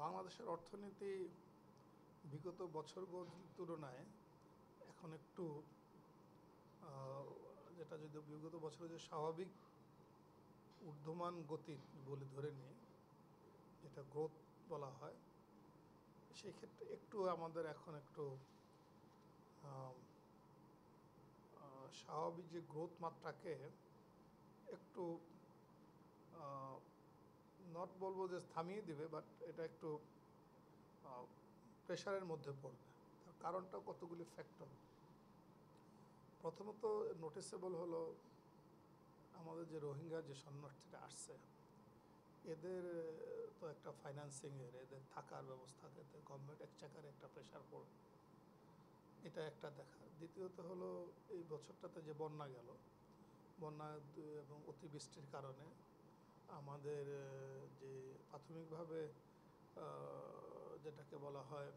বাংলাদেশের অর্থনীতি বিগত বছরগুলোর তুলনায় এখন একটু যেটা যদি বিগত বছরে যে স্বাভাবিক ঊর্ধ্বমান গতি বলে ধরে নিই, যেটা গ্রোথ বলা হয়, সেই ক্ষেত্রে একটু আমাদের এখন একটু স্বাভাবিক যে গ্রোথ মাত্রাকে একটু নট বলবো যে থামিয়ে দিবে, বাট এটা একটু প্রেশারের মধ্যে পড়বে। তার কারণটা কতগুলি ফ্যাক্টর। প্রথমত নোটিসেবল হলো আমাদের যে রোহিঙ্গা যে শরণার্থীরা আসছে, এদের তো একটা ফাইন্যান্সিংয়ের, এদের থাকার ব্যবস্থাতে গভর্নমেন্ট এক্সচেকারে একটা প্রেশার পড়বে, এটা একটা দেখা। দ্বিতীয়ত হলো এই বছরটাতে যে বন্যা গেল, বন্যা এবং অতিবৃষ্টির কারণে আমাদের যে প্রাথমিকভাবে যেটাকে বলা হয়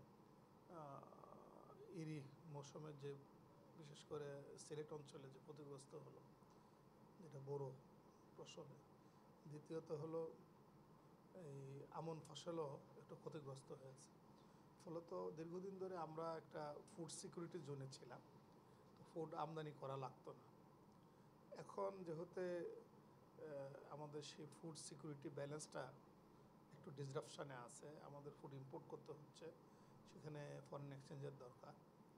ইরি মৌসুমের যে বিশেষ করে সিলেট অঞ্চলে যে ক্ষতিগ্রস্ত হলো, যেটা বড় ফসলে। দ্বিতীয়ত হলো এই আমন ফসলও একটু ক্ষতিগ্রস্ত হয়েছে। ফলত দীর্ঘদিন ধরে আমরা একটা ফুড সিকিউরিটির জোনে ছিলাম, তো ফুড আমদানি করা লাগতো না। এখন যেহেতু আমাদের সেই ফুড সিকিউরিটি ব্যালেন্সটা একটু ডিসরাপশানে আছে, আমাদের ফুড ইম্পোর্ট করতে হচ্ছে, সেখানে ফরেন এক্সচেঞ্জের দরকার।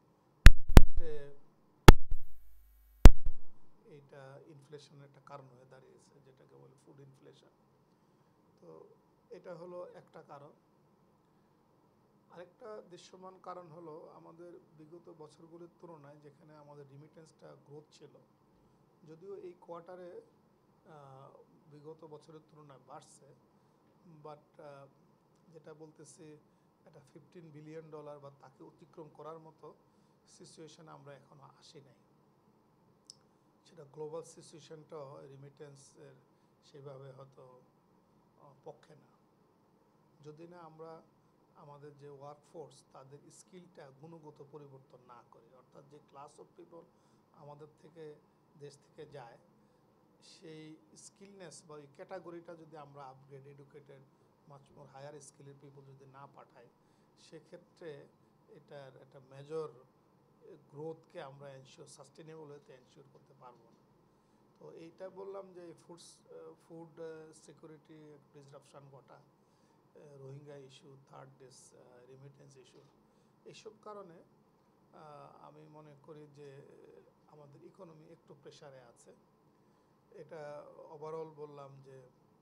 এইটা ইনফ্লেশনের একটা কারণ হয়ে দাঁড়িয়েছে, যেটাকে বলে ফুড ইনফ্লেশন। তো এটা হলো একটা কারণ। আরেকটা দৃশ্যমান কারণ হলো আমাদের বিগত বছরগুলোর তুলনায় যেখানে আমাদের রিমিটেন্সটা গ্রোথ ছিল, যদিও এই কোয়ার্টারে বিগত বছরের তুলনায় বাড়ছে, বাট যেটা বলতেছি এটা $15 বিলিয়ন বা তাকে অতিক্রম করার মতো সিচুয়েশানে আমরা এখনও আসি নাই। সেটা গ্লোবাল সিচুয়েশানটাও রিমিটেন্সের সেইভাবে হয়তো পক্ষে না, যদি না আমরা আমাদের যে ওয়ার্কফোর্স তাদের স্কিলটা গুণগত পরিবর্তন না করি। অর্থাৎ যে ক্লাস অফ পিপল আমাদের থেকে দেশ থেকে যায়, সেই স্কিলনেস বা ওই ক্যাটাগরিটা যদি আমরা upgrade, educated, much more higher স্কিলের পিপল যদি না পাঠাই, সেক্ষেত্রে এটার একটা মেজর গ্রোথকে আমরা সাস্টেনেবল হতে এনশিওর করতে পারবো না। তো এইটা বললাম যে ফুড সিকিউরিটি ডিসরাপশান ঘটা, Rohingya issue, third remittance issue, এইসব কারণে আমি মনে করি যে আমাদের ইকোনমি একটু প্রেশারে আছে। এটা ওভারঅল বললাম যে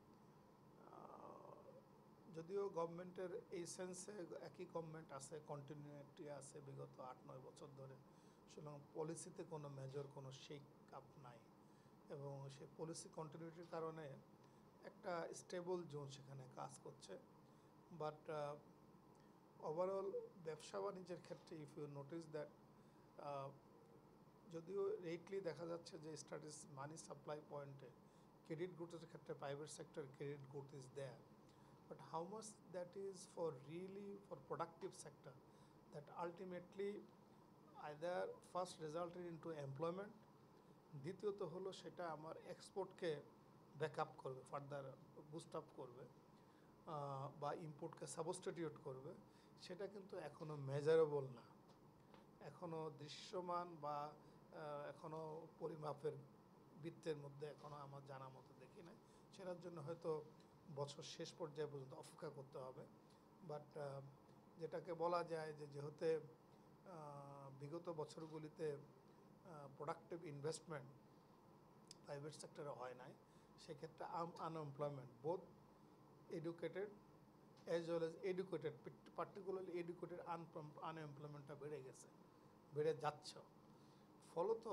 যদিও গভর্নমেন্টের এই সেন্সে একই গভর্নমেন্ট আছে, কন্টিনিউটি আছে বিগত 8-9 বছর ধরে, সুতরাং পলিসিতে কোনো মেজর কোনো শেক আপ নাই, এবং সেই পলিসি কন্টিনিউটির কারণে একটা স্টেবল জোন সেখানে কাজ করছে। বাট ওভারঅল ব্যবসা বাণিজ্যের ক্ষেত্রে ইফ ইউ নোটিস দ্যাট, যদিও রেটলি দেখা যাচ্ছে যে স্টাডিজ মানি সাপ্লাই পয়েন্টে ক্রেডিট গ্রোথের ক্ষেত্রে private sector credit growth is there, but how much that is for really for productive sector that ultimately either first resulted into employment, দ্বিতীয়ত হলো সেটা আমার এক্সপোর্টকে ব্যাকআপ করবে, ফার্দার বুস্ট আপ করবে, বা ইম্পোর্টকে সাবস্টিটিউট করবে, সেটা কিন্তু এখনও মেজারেবল না, এখনও দৃশ্যমান বা এখনও পরিমাপের বৃত্তের মধ্যে এখনও আমার জানা মতো দেখি নাই। সেটার জন্য হয়তো বছর শেষ পর্যায়ে পর্যন্ত অপেক্ষা করতে হবে। বাট যেটাকে বলা যায় যে যেহেতু বিগত বছরগুলিতে প্রোডাক্টিভ ইনভেস্টমেন্ট প্রাইভেট সেক্টরে হয় নাই, সেক্ষেত্রে unemployment both educated as well as educated, particularly educated আনএমপ্লয়মেন্টটা বেড়ে যাচ্ছে। ফলত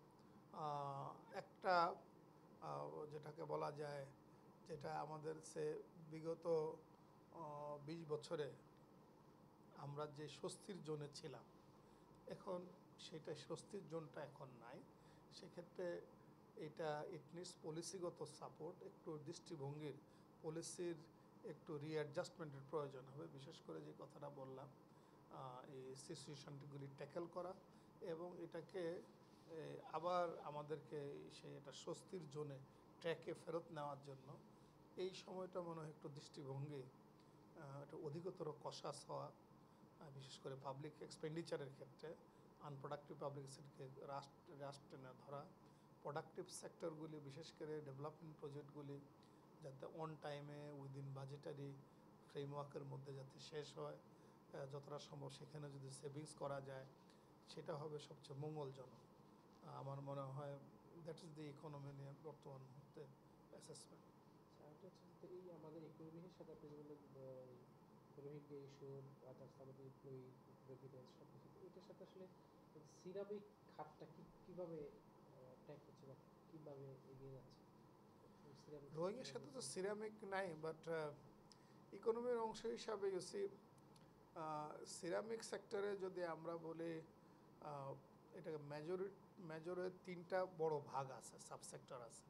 একটা যেটাকে বলা যায়, যেটা আমাদের বিগত 20 বছরে আমরা যে স্বস্তির জোনে ছিলাম, এখন সেটা স্বস্তির জোনটা এখন নাই। সেক্ষেত্রে এটা ইট নিডস পলিসিগত সাপোর্ট, একটু দৃষ্টিভঙ্গির পলিসির একটু রিঅ্যাডজাস্টমেন্টের প্রয়োজন হবে। বিশেষ করে যে কথাটা বললাম, এই সিচুয়েশনগুলি ট্যাকেল করা এবং এটাকে আবার আমাদেরকে এটা স্বস্তির জোনে ট্র্যাকে ফেরত নেওয়ার জন্য এই সময়টা মনে হয় একটু দৃষ্টিভঙ্গি, একটা অধিকতর কষাস হওয়া, বিশেষ করে পাবলিক এক্সপেন্ডিচারের ক্ষেত্রে আনপ্রোডাক্টিভ পাবলিক সেক্টরকে রাষ্ট্রে না ধরা, প্রোডাক্টিভ সেক্টরগুলি বিশেষ করে ডেভেলপমেন্ট প্রজেক্টগুলি যাতে অন টাইমে উইদিন বাজেটারি ফ্রেমওয়ার্কের মধ্যে যাতে শেষ হয়, যতটা সম্ভব সেখানে যদি সেভিংস করা যায় সেটা হবে সবচেয়ে মঙ্গলজনক। আমার মনে হয় দ্যাট ইজ দি ইকোনমি নিয়ে বর্তমান মুহূর্তে অ্যাসেসমেন্ট। আরেকটা হচ্ছে যে এই আমাদের ইকোনমির সাথে আপনি যেগুলো রোহিঙ্গা ইস্যু, আদার্স আমাদের এমপ্লয়ি প্রেভিডেন্স সব কিছু, এটার সাথে আসলে সিরামিক খাতটা কীভাবে ট্যাগ হচ্ছে বা কীভাবে এগিয়ে যাচ্ছে? রোহিঙ্গার সাথে তো সিরামিক নাই, বাট ইকোনমির অংশ হিসাবে ইউসি সিরামিক সেক্টরে যদি আমরা বলি এটাকে মেজরে তিনটা বড় ভাগ আছে, সাবসেক্টর আছে।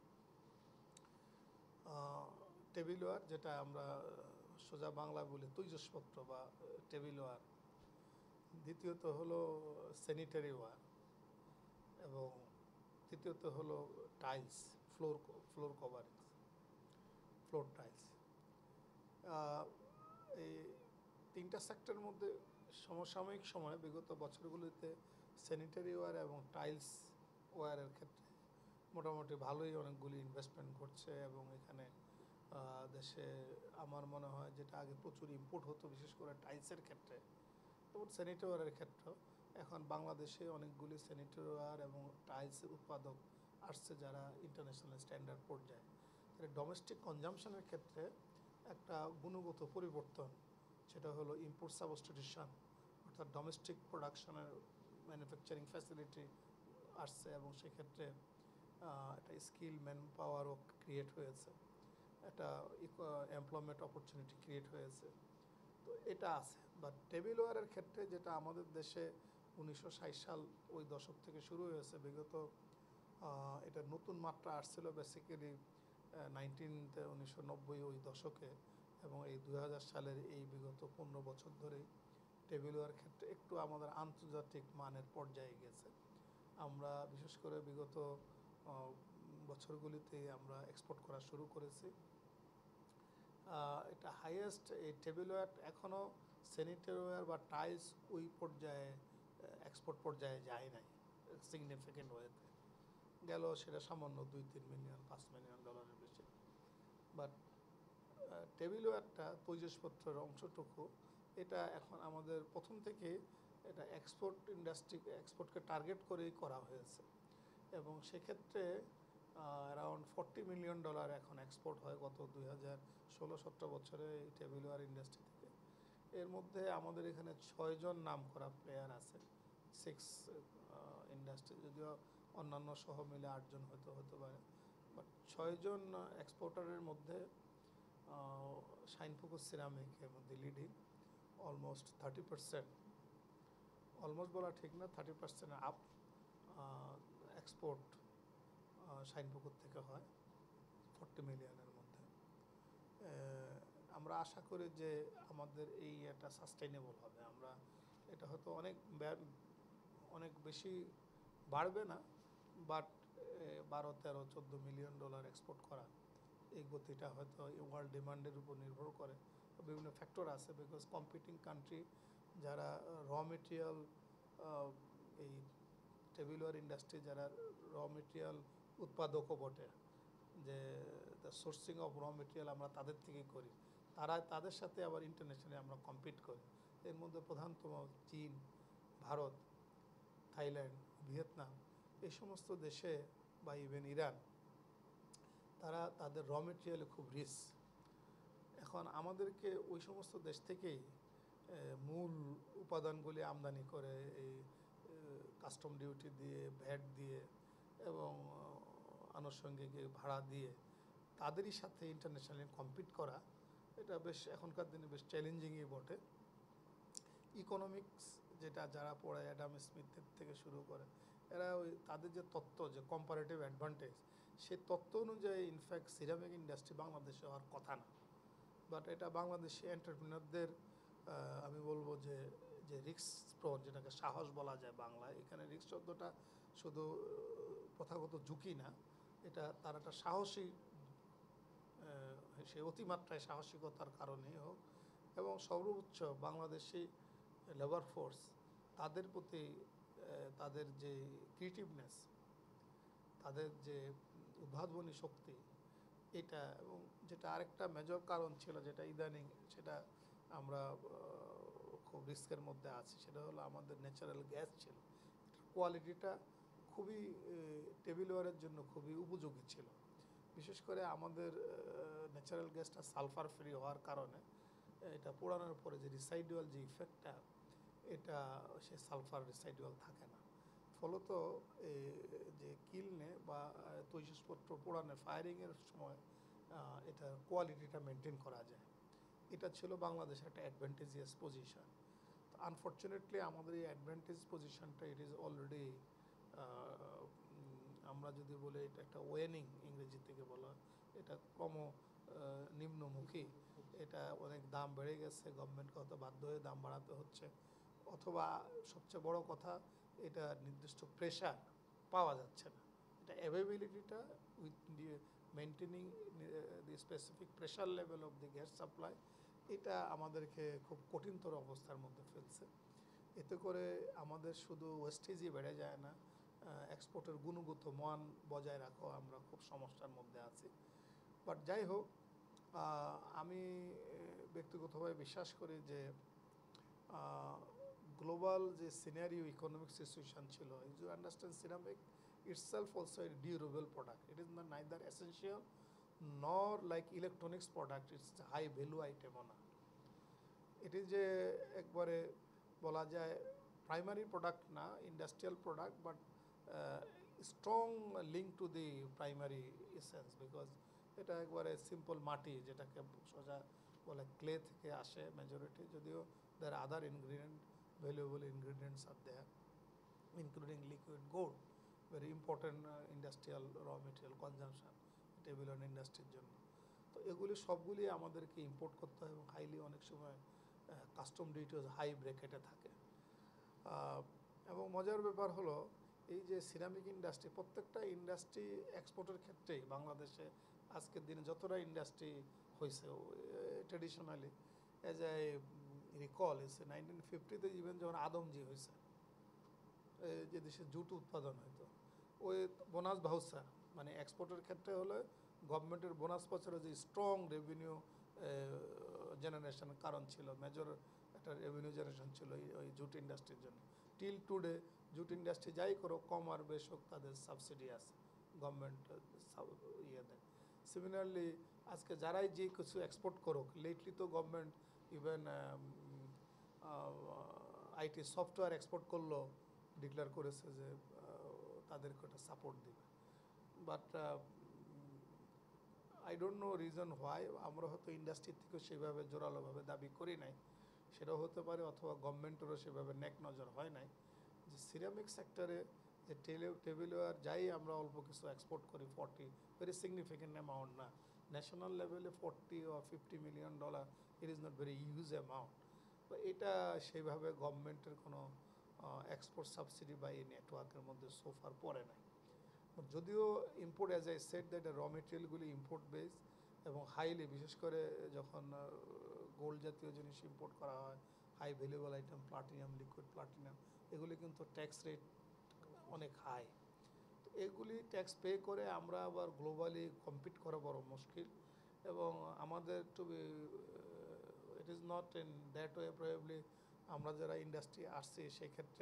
টেবিলওয়ার, যেটা আমরা সোজা বাংলা বলি তৈজসপত্র বা টেবিলওয়ার। দ্বিতীয়ত হলো স্যানিটারি ওয়ার, এবং তৃতীয়ত হলো tiles, floor covering, floor tiles. এই তিনটা সেক্টরের মধ্যে সমসাময়িক সময়ে বিগত বছরগুলিতে স্যানিটারি ওয়ার এবং টাইলস ওয়ারের ক্ষেত্রে মোটামুটি ভালোই অনেকগুলি ইনভেস্টমেন্ট ঘটছে, এবং এখানে দেশে আমার মনে হয় যেটা আগে প্রচুর ইম্পোর্ট হতো বিশেষ করে টাইলসের ক্ষেত্রে, এবং স্যানিটারি ওয়ারের ক্ষেত্রেও এখন বাংলাদেশে অনেকগুলি স্যানিটারি ওয়ার এবং টাইলসের উৎপাদক আসছে যারা ইন্টারন্যাশনাল স্ট্যান্ডার্ড পর্যায়ে। ডোমেস্টিক কনজামশনের ক্ষেত্রে একটা গুণগত পরিবর্তন, সেটা হলো ইম্পোর্ট সাবস্টিটিউশন, অর্থাৎ ডোমেস্টিক প্রোডাকশনের ম্যানুফ্যাকচারিং ফ্যাসিলিটি আসছে, এবং সেক্ষেত্রে একটা স্কিল ম্যান পাওয়ারও ক্রিয়েট হয়েছে, একটা এমপ্লয়মেন্ট অপরচুনিটি ক্রিয়েট হয়েছে। তো এটা আছে। বাট টেবিল ওয়ারের ক্ষেত্রে যেটা আমাদের দেশে 1960 সাল ওই দশক থেকে শুরু হয়েছে, বিগত এটা নতুন মাত্রা আসছিল বেসিক্যালি 1990 ওই দশকে, এবং এই 2000 সালের এই বিগত 15 বছর ধরেই টেবিল ওয়ার ক্ষেত্রে একটু আমাদের আন্তর্জাতিক মানের পর্যায়ে গেছে। আমরা বিশেষ করে বিগত বছরগুলিতে আমরা এক্সপোর্ট করা শুরু করেছি। এটা হাইয়েস্ট এই টেবিল ওয়ার এখনও স্যানিটারি ওয়্যার বা টাইলস ওই পর্যায়ে এক্সপোর্ট পর্যায়ে যায় নাই সিগনিফিকেন্ট ওয়েতে। গেল সেটা সামান্য 2-3 মিলিয়ন, $5 মিলিয়ন বেশি। বাট টেবিল ওয়্যারটা তৈজসপত্রের অংশটুকু, এটা এখন আমাদের প্রথম থেকে এটা এক্সপোর্ট এক্সপোর্টকে টার্গেট করেই করা হয়েছে, এবং সেক্ষেত্রে অ্যারাউন্ড $40 মিলিয়ন এখন এক্সপোর্ট হয় গত 2016-17 বছরে এই টেবিল ওয়্যার ইন্ডাস্ট্রি থেকে। এর মধ্যে আমাদের এখানে 6 জন নাম করা প্লেয়ার আছে, 6 ইন্ডাস্ট্রি, যদিও অন্যান্য সহ মিলে 8 জন হতে পারে, বাট 6 জন এক্সপোর্টারের মধ্যে শাইনপুকুর সিরামিকের মধ্যে লিডিং, অলমোস্ট 30%, অলমোস্ট বলা ঠিক না, 30% আপ এক্সপোর্ট শাইনপুকুর থেকে হয় 40 মিলিয়নের মধ্যে। আমরা আশা করি যে আমাদের এই একটা সাস্টেইনেবল হবে। আমরা এটা হয়তো অনেক বেশি বাড়বে না, বাট $12-13-14 মিলিয়ন এক্সপোর্ট করা, এই গতিটা হয়তো ওয়ার্ল্ড ডিমান্ডের উপর নির্ভর করে, বিভিন্ন ফ্যাক্টর আছে। বিকজ কম্পিটিং কান্ট্রি যারা র মেটেরিয়াল, এই টেবিল ওয়্যার ইন্ডাস্ট্রি যারা র মেটেরিয়াল উৎপাদকও বটে, যে the sourcing of raw material আমরা তাদের থেকেই করি, তাদের সাথে আবার ইন্টারন্যাশনালি আমরা কম্পিট করি। এর মধ্যে প্রধানতম চীন, ভারত, থাইল্যান্ড, ভিয়েতনাম, এই সমস্ত দেশে বা ইভেন ইরান, তারা তাদের র মেটেরিয়ালে খুব রিচ। এখন আমাদেরকে ওই সমস্ত দেশ থেকেই মূল উপাদানগুলি আমদানি করে এই কাস্টম ডিউটি দিয়ে, ভ্যাট দিয়ে এবং আনুষঙ্গিক ভাড়া দিয়ে তাদেরই সাথে ইন্টারন্যাশনালি কম্পিট করা, এটা বেশ এখনকার দিনে বেশ চ্যালেঞ্জিংই বটে। ইকোনমিক্স যেটা যারা পড়ে অ্যাডাম স্মিথের থেকে শুরু করে, এরা ওই তাদের যে তত্ত্ব, যে কম্পারেটিভ অ্যাডভান্টেজ, সেই তত্ত্ব অনুযায়ী ইনফ্যাক্ট সিরামিক ইন্ডাস্ট্রি বাংলাদেশে হওয়ার কথা না। বাট এটা বাংলাদেশি এন্টারপ্রিনারদের, আমি বলবো যে রিস্ক প্রন, যেটাকে সাহস বলা যায় বাংলায়, এখানে রিস্ক শব্দটা শুধু প্রথাগত ঝুঁকি না, এটা তার একটা সাহসী, সে অতিমাত্রায় সাহসিকতার কারণেই হোক, এবং সর্বোচ্চ বাংলাদেশি লেবার ফোর্স তাদের প্রতি তাদের যে ক্রিয়েটিভনেস, তাদের যে উদ্ভাবনী শক্তি, এটা এবং যেটা আরেকটা মেজর কারণ ছিল যেটা ইদানিং সেটা আমরা খুব রিস্কের মধ্যে আছি, সেটা হলো আমাদের ন্যাচারাল গ্যাস ছিল, কোয়ালিটিটা খুবই টেবিলওয়ারের জন্য খুবই উপযোগী ছিল। বিশেষ করে আমাদের ন্যাচারাল গ্যাসটা সালফার ফ্রি হওয়ার কারণে এটা পোড়ানোর পরে যে রিসাইডুয়াল যে ইফেক্টটা, এটা সে সালফার রিসাইডুয়াল থাকে না। ফলত যে কিলনে বা তৈজসপত্র পোড়ানো ফায়ারিংয়ের সময় এটার কোয়ালিটিটা মেনটেন করা যায়। এটা ছিল বাংলাদেশের একটা অ্যাডভান্টেজিয়াস পজিশন। আনফর্চুনেটলি আমাদের এই অ্যাডভান্টেজ পজিশনটা ইট ইজ অলরেডি, আমরা যদি বলি এটা একটা ওয়েনিং, ইংরেজি থেকে বলা, এটা নিম্নমুখী। এটা অনেক দাম বেড়ে গেছে, গভর্নমেন্টকে হয়তো বাধ্য হয়ে দাম বাড়াতে হচ্ছে, অথবা সবচেয়ে বড় কথা এটা নির্দিষ্ট প্রেশার পাওয়া যাচ্ছে না। এটা অ্যাভেবিলিটিটা with maintaining the specific pressure level of the gas supply, এটা আমাদেরকে খুব কঠিনতর অবস্থার মধ্যে ফেলছে। এতে করে আমাদের শুধু ওয়েস্টেজই বেড়ে যায় না, এক্সপোর্টের গুণগত মান বজায় রাখাও আমরা খুব সমস্যার মধ্যে আছি। বাট যাই হোক, আমি ব্যক্তিগতভাবে বিশ্বাস করি যে গ্লোবাল যে সিনারিও ইকোনমিক সিচুয়েশন ছিল, you understand ceramic itself also a durable product. It is not neither essential nor like electronics product. It's a high value item না। It is a একবারে বলা যায় প্রাইমারি প্রোডাক্ট না, industrial product, but strong link to the primary essence, because এটা একবারে simple মাটি, যেটাকে সোজা বলে ক্লে থেকে আসে মেজরিটি, যদিও there are other valuable ingredients are there, including liquid gold, very important industrial raw material consumption table and ইন্ডাস্ট্রির জন্য। তো এগুলি সবগুলি আমাদেরকে ইম্পোর্ট করতে হয় এবং হাইলি অনেক সময় কাস্টম ডিউটিও হাই ব্র্যাকেটে থাকে। এবং মজার ব্যাপার হলো এই যে সিরামিক ইন্ডাস্ট্রি, প্রত্যেকটা ইন্ডাস্ট্রি এক্সপোর্টের ক্ষেত্রেই বাংলাদেশে আজকের দিনে যতটা ইন্ডাস্ট্রি হয়েছে ট্রেডিশনালি, অ্যাজ আই রিকল এসে 1950-তে ইভেন যখন আদমজি হয়েছে, যে দেশে জুট উৎপাদন হতো, ওই বোনাস ভাউচার মানে এক্সপোর্টের ক্ষেত্রে হলে গভর্নমেন্টের বোনাস বছরে যে স্ট্রং রেভিনিউ জেনারেশনের কারণ ছিল, মেজর একটা রেভিনিউ জেনারেশন ছিল ওই জুট ইন্ডাস্ট্রির জন্য। টিল টুডে জুট ইন্ডাস্ট্রি যাই করো, কম আর বেশ হোক, তাদের সাবসিডি আছে, গভর্নমেন্ট ইয়ে দেয়। সিমিলারলি আজকে যারাই যে কিছু এক্সপোর্ট করুক, লেটলি তো government even IT software export করলো, ডিক্লেয়ার করেছে যে তাদেরকে একটা সাপোর্ট দিবে। But I don't know reason why আমরা হয়তো ইন্ডাস্ট্রির থেকেও সেভাবে জোরালোভাবে দাবি করি নাই, সেটাও হতে পারে, অথবা গভর্নমেন্টেরও সেভাবে নেক নজর হয় নাই যে সিরামিক সেক্টরে যে টেবিলওয়্যার যাই আমরা অল্প কিছু এক্সপোর্ট করি, 40 ভেরি সিগনিফিকেন্ট অ্যামাউন্ট না, ন্যাশনাল লেভেলে $40 or $50 million, it is not very huge amount. তো এটা সেইভাবে গভর্নমেন্টের কোনো এক্সপোর্ট সাবসিডি বা এই নেটওয়ার্কের মধ্যে সোফার পড়ে নাই। যদিও import, as I said that raw মেটেরিয়ালগুলি ইম্পোর্ট বেস এবং হাইলি, বিশেষ করে যখন গোল্ড জাতীয় জিনিস ইম্পোর্ট করা হয়, high valuable item, platinum, liquid platinum, এগুলি কিন্তু ট্যাক্স রেট অনেক হাই। তো এগুলি ট্যাক্স পে করে আমরা আবার গ্লোবালি কম্পিট করা বড় মুশকিল, এবং আমাদের to be it is not in that way probably আমরা যারা ইন্ডাস্ট্রি আসছি সেক্ষেত্রে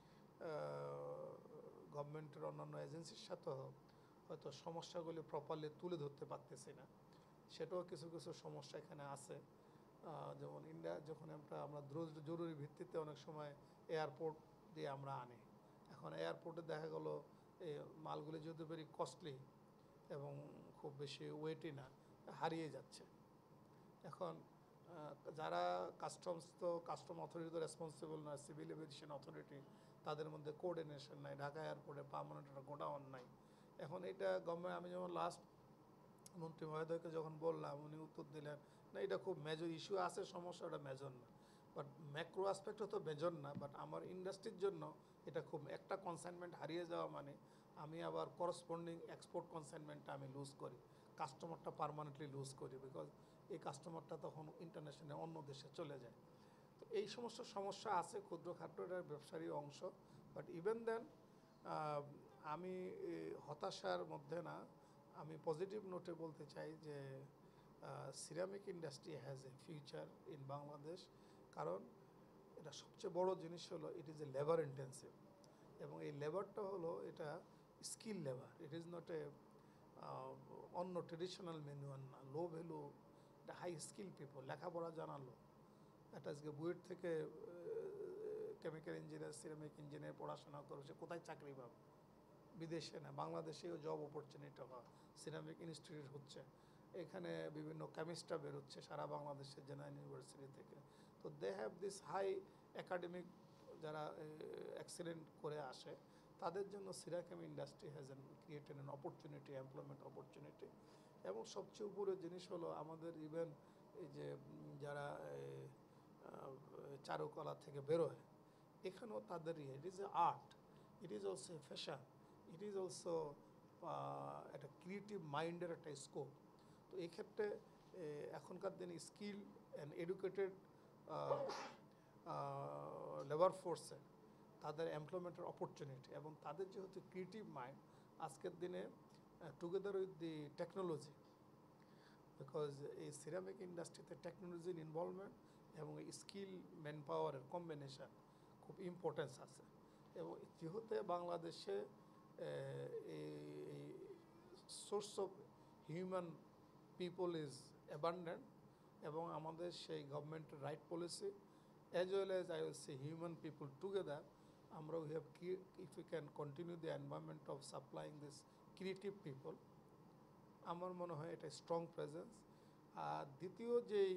গভর্নমেন্টের অন্যান্য এজেন্সির সাথেও হয়তো সমস্যাগুলি প্রপারলি তুলে ধরতে পারতেছি না, সেটাও কিছু কিছু সমস্যা এখানে আছে। যেমন যখন আমরা জরুরি ভিত্তিতে অনেক সময় এয়ারপোর্ট দিয়ে আমরা আনি, এখন এয়ারপোর্টে দেখা গেল এই মালগুলি যেহেতু ভেরি কস্টলি এবং খুব বেশি ওয়েটই না, হারিয়ে যাচ্ছে। এখন যারা কাস্টম অথরিটি তো রেসপন্সিবল নয়, সিভিল এভিয়েশন অথরিটি, তাদের মধ্যে কোঅর্ডিনেশন নাই, ঢাকা এয়ারপোর্টে পার্মানেন্ট একটা গোডাউন নাই। এখন এটা গভর্নমেন্ট, আমি যেমন লাস্ট মন্ত্রী মহোদয়কে যখন বললাম, উনি উত্তর দিলেন না এটা খুব মেজর ইস্যু আছে, সমস্যা, ওটা মেজর না। বাট ম্যাক্রো অ্যাসপেক্টও তো মেজর না, বাট আমার ইন্ডাস্ট্রির জন্য এটা খুব, একটা কনসাইনমেন্ট হারিয়ে যাওয়া মানে আমি আবার করসপন্ডিং এক্সপোর্ট কনসাইনমেন্টটা আমি লুজ করি, কাস্টমারটা পার্মানেন্টলি লুজ করি, বিকজ এই কাস্টমারটা তখন ইন্টারন্যাশনাল অন্য দেশে চলে যায়। তো এই সমস্ত সমস্যা আছে ক্ষুদ্রখাটো ব্যবসারই অংশ। বাট ইভেন দেন আমি হতাশার মধ্যে না, আমি পজিটিভ নোটে বলতে চাই যে ceramic industry has a future in Bangladesh. কারণ এটা সবচেয়ে বড় জিনিস হলো it is a labour intensive, এবং এই লেবারটা হলো এটা skill labour. It is not a অন্য ট্রেডিশনাল ম্যানুয়াল না, লো ভ্যালু, এটা হাই স্কিল পিপল, লেখাপড়া জানালো। এটা আজকে বুয়েট থেকে কেমিক্যাল ইঞ্জিনিয়ার, সিরামিক ইঞ্জিনিয়ার পড়াশোনা করেছে, কোথায় চাকরি পাবে? বিদেশে না, বাংলাদেশেও জব অপরচুনিটি হয়, সিরামিক ইনস্টিটিউট হচ্ছে, এখানে বিভিন্ন কেমিস্টরা বেরোচ্ছে সারা বাংলাদেশের জেনারেল ইউনিভার্সিটি থেকে। তো they have this high academic, যারা এক্সেলেন্ট করে আসে, তাদের জন্য ceramic industry has created an opportunity, employment opportunity. এবং সবচেয়ে উপরে জিনিস হলো আমাদের ইভেন এই যে যারা চারুকলা থেকে বেরোয়, এখানেও তাদের it is a art, it is also a fashion, it is also একটা ক্রিয়েটিভ মাইন্ডের একটা স্কোপ। তো এই ক্ষেত্রে এখনকার দিনে স্কিল অ্যান্ড এডুকেটেড লেবার ফোর্সে তাদের এমপ্লয়মেন্টের অপরচুনিটি, এবং তাদের যেহেতু ক্রিয়েটিভ মাইন্ড আজকের দিনে together with the technology, because এই সিরামিক ইন্ডাস্ট্রিতে টেকনোলজির ইনভলভমেন্ট এবং স্কিল ম্যান পাওয়ারের কম্বিনেশান খুব ইম্পর্টেন্স আছে। এবং যেহেতু বাংলাদেশে এই source of human people is abundant, এবং আমাদের সেই গভর্নমেন্টের right policy as well as I will say human people together, আমরা we have if we can continue the environment of supplying this creative people, আমার মনে হয় এটা স্ট্রং প্রেজেন্স। আর দ্বিতীয়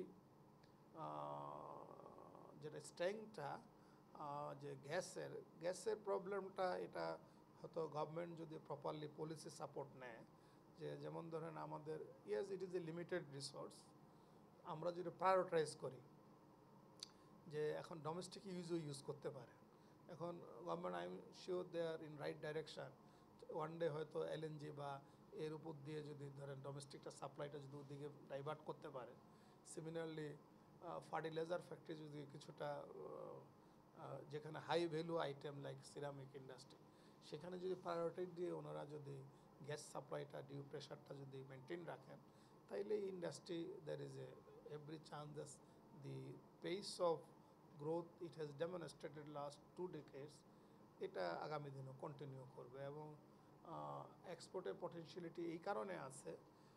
যেটা স্ট্রেংথটা, যে গ্যাসের প্রবলেমটা, এটা হয়তো গভর্নমেন্ট যদি প্রপারলি পলিসি সাপোর্ট নেয়, যে যেমন ধরেন আমাদের yes it is a limited resource, আমরা যদি প্রায়োরিটাইজ করি যে এখন ডোমেস্টিক ইউজ করতে পারে, এখন government I am sure they are in right direction. One day হয়তো এলএনজি বা এর উপর দিয়ে যদি ধরেন ডোমেস্টিকটা সাপ্লাইটা যদি ওদিকে ডাইভার্ট করতে পারে, সিমিলারলি ফার্টিলাইজার ফ্যাক্টরি যদি কিছুটা যেখানে high value item like ceramic industry, সেখানে যদি প্রায়োরিটি দিয়ে ওনারা যদি গ্যাস সাপ্লাইটা ডিউ প্রেশারটা যদি মেনটেন রাখেন, তাইলে industry there is every chances the pace of growth it has demonstrated last 2 decades, এটা আগামী দিনও কন্টিনিউ করবে। এবং এক্সপোর্টের পটেনশিয়ালিটি এই কারণে আছে,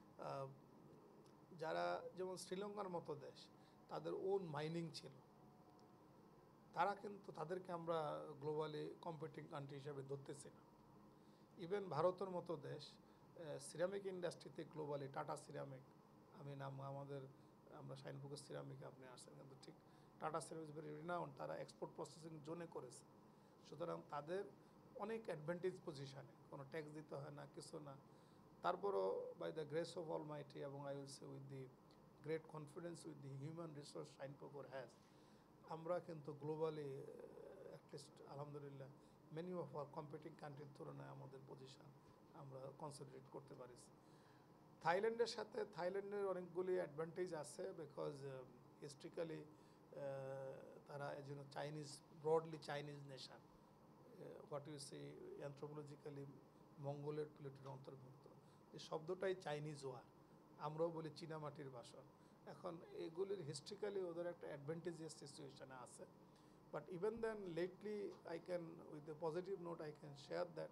যারা যেমন শ্রীলঙ্কার মতো দেশ, তাদের ওন মাইনিং ছিল, তারা কিন্তু তাদেরকে আমরা গ্লোবালি কম্পিটিং কান্ট্রি হিসেবে ধরতেছি না। ইভেন ভারতের মতো দেশ সিরামিক ইন্ডাস্ট্রিতে গ্লোবালি টাটা সিরামিক, আমি নাম আমাদের আমরা শাইনপুকুর সিরামিকে আপনি আসেন, কিন্তু ঠিক টাটা সিরামিক ভেরি রিনাউন্ড, তারা এক্সপোর্ট প্রসেসিং জোনে করেছে। সুতরাং তাদের অনেক অ্যাডভান্টেজ পজিশানে, কোনো ট্যাক্স দিতে হয় না, কিছু না। তারপরও by the grace of almighty, এবং I will say with the great confidence with the human resource Shinepukur has, আমরা কিন্তু গ্লোবালি অ্যাটলিস্ট আলহামদুলিল্লাহ মেনি অফ আর কম্পিটিং কান্ট্রির তুলনায় আমাদের পজিশান আমরা কনসিডারেট করতে পারিছি। থাইল্যান্ডের সাথে থাইল্যান্ডের অনেকগুলি অ্যাডভান্টেজ আছে, বিকজ হিস্ট্রিক্যালি তারা যেন Chinese, broadly Chinese nation, what you say anthropologically মঙ্গলের প্লেটের অন্তর্ভুক্ত, এই শব্দটাই চাইনিজ ওয়া, আমরাও বলি চীনামাটির বাসন। এখন এগুলির হিস্ট্রিক্যালি ওদের একটা অ্যাডভান্টেজিয়াস সিচুয়েশানে আছে। But even then lately I can with a positive note I can share that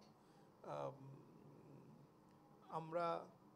আমরা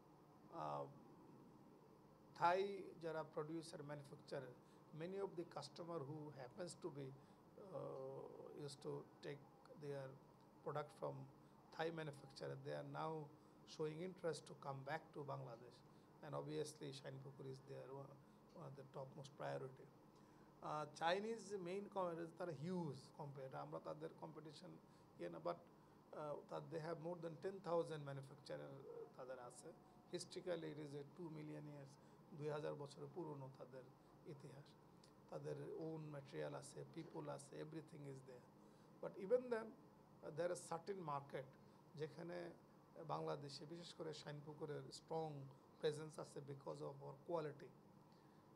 থাই যারা producer manufacturer, many of the customer who happens to be used to take their product from Thai manufacturer, they are now showing interest to come back to Bangladesh, and obviously Shainpukur is their one of the topmost priority. Chinese main competitors are huge compared, আমরা তাদের competition না, but they have more than 10,000 manufacturer তাদের আছে। Historically it is a 2 million years, 2000 বছরের পুরনো তাদের ইতিহাস, তাদের ওন ম্যাটেরিয়াল আছে, পিপল আছে, everything is there. But even then there are certain market যেখানে বাংলাদেশে বিশেষ করে শাইনপুকুরের স্ট্রং প্রেজেন্স আছে বিকজ অফ আওয়ার কোয়ালিটি।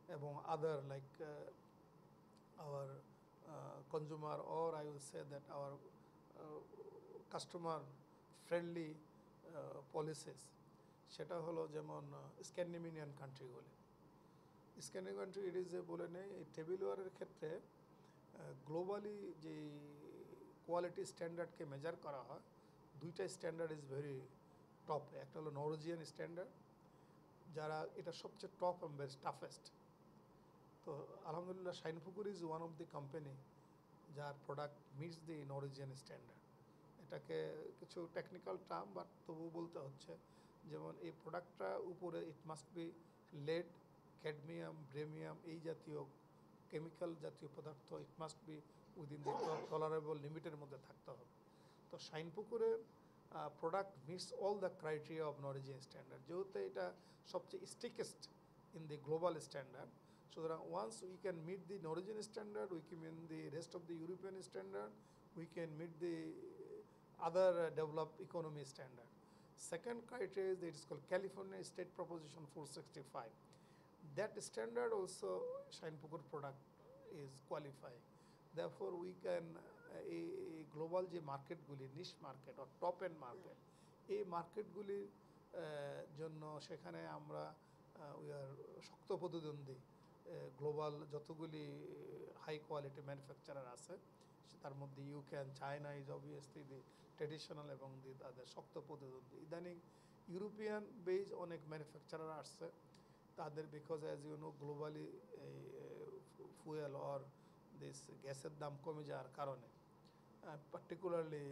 এবং other like our consumer, or I will say that our customer friendly policies, সেটা হলো যেমন স্ক্যান্ডিনেভিয়ান কান্ট্রিগুলি। Scandinavian country it is a বলে নেই এই টেবিলওয়ারের ক্ষেত্রে গ্লোবালি যে কোয়ালিটি স্ট্যান্ডার্ডকে মেজার করা হয়, দুইটা স্ট্যান্ডার্ড ইজ ভেরি টপ। একটা হলো নরওয়েজিয়ান স্ট্যান্ডার্ড, যারা এটা সবচেয়ে টপ এবং বেস্ট টাফেস্ট। তো আলহামদুলিল্লাহ Shinepukur is one of the company যার product meets the Norwegian standard. এটাকে কিছু টেকনিক্যাল টার্ম বাট তবুও বলতে হচ্ছে, যেমন এই প্রোডাক্টটা উপরে it must be lead, cadmium, ব্রেমিয়াম এই জাতীয় কেমিক্যাল জাতীয় পদার্থ it must be within the tolerable লিমিটের মধ্যে থাকতে হবে। তো শাইনপুকুরের product meets all the criteria of Norwegian standard, যেহেতু এটা সবচেয়ে strictest in the global standard. সুতরাং once we can meet the Norwegian standard, we can meet the rest of the European standard, we can meet the other developed economy standard. Second criteria is that it is called California State Proposition 465. That standard also Shinpukur product is qualifying. Therefore, we can a global যে মার্কেটগুলি niche market or top end market, এই মার্কেটগুলির জন্য সেখানে আমরা we are শক্ত প্রতিদ্বন্দ্বী global যতগুলি হাই কোয়ালিটি ম্যানুফ্যাকচারার আছে, তার মধ্যে UK and China is obviously the traditional এবং দি তাদের শক্ত প্রতিদ্বন্দ্বী। ইদানিং ইউরোপিয়ান বেজ অনেক ম্যানুফ্যাকচারার আসছে তাদের, because as you know globally এই ফুয়েল অর দিস গ্যাসের দাম কমে যাওয়ার কারণে, particularly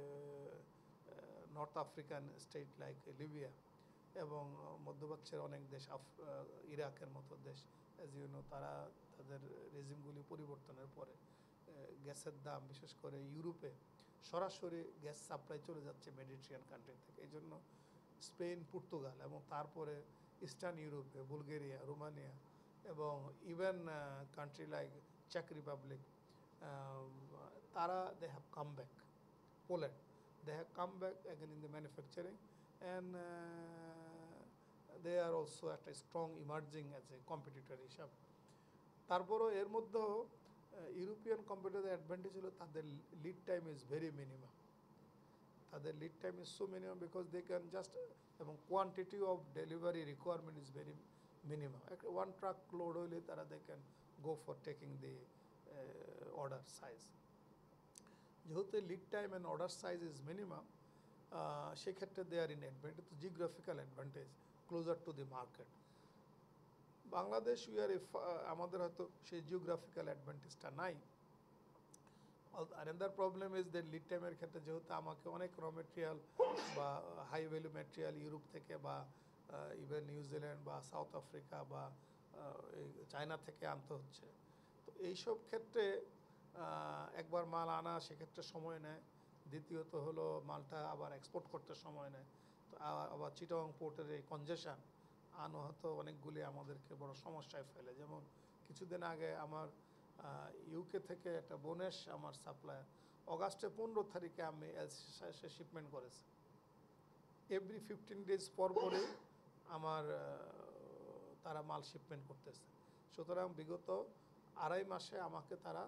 north African state like Libya এবং মধ্যপ্রাচ্যের অনেক দেশ, ইরাকের মতো দেশ, অ্যাজ ইউ নো তারা তাদের রেজিমগুলি পরিবর্তনের পরে গ্যাসের দাম বিশেষ করে ইউরোপে সরাসরি গ্যাস সাপ্লাই চলে যাচ্ছে মেডিটেরিয়ান কান্ট্রি থেকে। এই জন্য স্পেন, পর্তুগাল এবং তারপরে ইস্টার্ন ইউরোপে বুলগেরিয়া, রোমানিয়া এবং ইভেন কান্ট্রি লাইক চেক রিপাবলিক, তারা they have come back, Poland they have come back again in the manufacturing and they are also একটা strong emerging as a competitor হিসাব। তারপরও এর মধ্যেও ইউরোপিয়ান কম্পিউটারের অ্যাডভান্টেজ হলো তাদের lead time is very minimum. তাদের lead time is so minimum because they can just, এবং quantity of delivery requirement is very minimum. একটা ওয়ান ট্রাক লোড হইলে তারা they can go for taking the order size. যেহেতু lead time and order size is minimum, সেক্ষেত্রে they are in advantage, geographical advantage closer to the market. Bangladesh আমাদের হয়তো সেই জিওগ্রাফিক্যাল অ্যাডভান্টেজটা নাই। আরেকদার প্রবলেম ইজ দ্যাট লিড টাইমের ক্ষেত্রে যেহেতু আমাকে অনেক র মেটেরিয়াল বা হাই ভ্যালু মেটেরিয়াল ইউরোপ থেকে বা ইভেন নিউজিল্যান্ড বা সাউথ আফ্রিকা বা এই চায়না থেকে আনতে হচ্ছে। তো এইসব ক্ষেত্রে একবার মাল আনা সেক্ষেত্রে সময় নেয়, দ্বিতীয়ত হলো মালটা আবার এক্সপোর্ট করতে সময় নেয়। তো আবার চিটাগং পোর্টের এই কনজেশন আনহত অনেকগুলি আমাদেরকে বড় সমস্যায় ফেলে। যেমন কিছুদিন আগে আমার ইউকে থেকে একটা বোনেশ আমার সাপ্লায়ার অগাস্টের 15 তারিখে আমি এলসি শিপমেন্ট করেছি। এভরি 15 days পর পরে আমার তারা মাল শিপমেন্ট করতেছে। সুতরাং বিগত 2.5 মাসে আমাকে তারা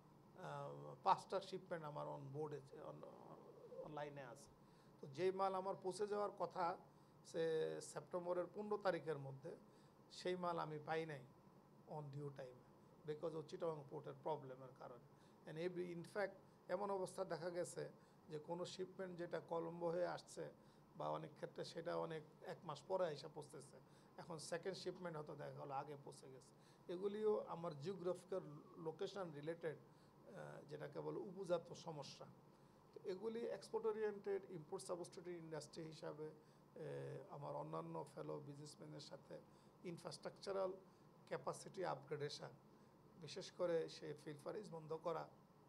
5টা শিপমেন্ট আমার অন বোর্ডে অনলাইনে আছে। তো যেই মাল আমার পৌঁছে যাওয়ার কথা সে সেপ্টেম্বরের 15 তারিখের মধ্যে, সেই মাল আমি পাই নাই অন ডিউ টাইমে বিকজ ও চিটাগং পোর্টের প্রবলেমের কারণে। অ্যান্ড ইনফ্যাক্ট এমন অবস্থা দেখা গেছে যে কোনো শিপমেন্ট যেটা কলম্বো হয়ে আসছে বা অনেক ক্ষেত্রে সেটা অনেক 1 মাস পরে এসে পৌঁছেছে, এখন সেকেন্ড শিপমেন্ট হয়তো দেখা গেলো আগে পৌঁছে গেছে। এগুলিও আমার জিওগ্রাফিক্যাল লোকেশন রিলেটেড, যেটাকে বলে উপজাত সমস্যা। তো এগুলি export oriented import substitute industry হিসাবে আমার অন্যান্য ফেলো বিজনেসম্যানের সাথে ইনফ্রাস্ট্রাকচারাল ক্যাপাসিটি আপগ্রেডেশন, বিশেষ করে সে ফিলফারিজ বন্ধ করা,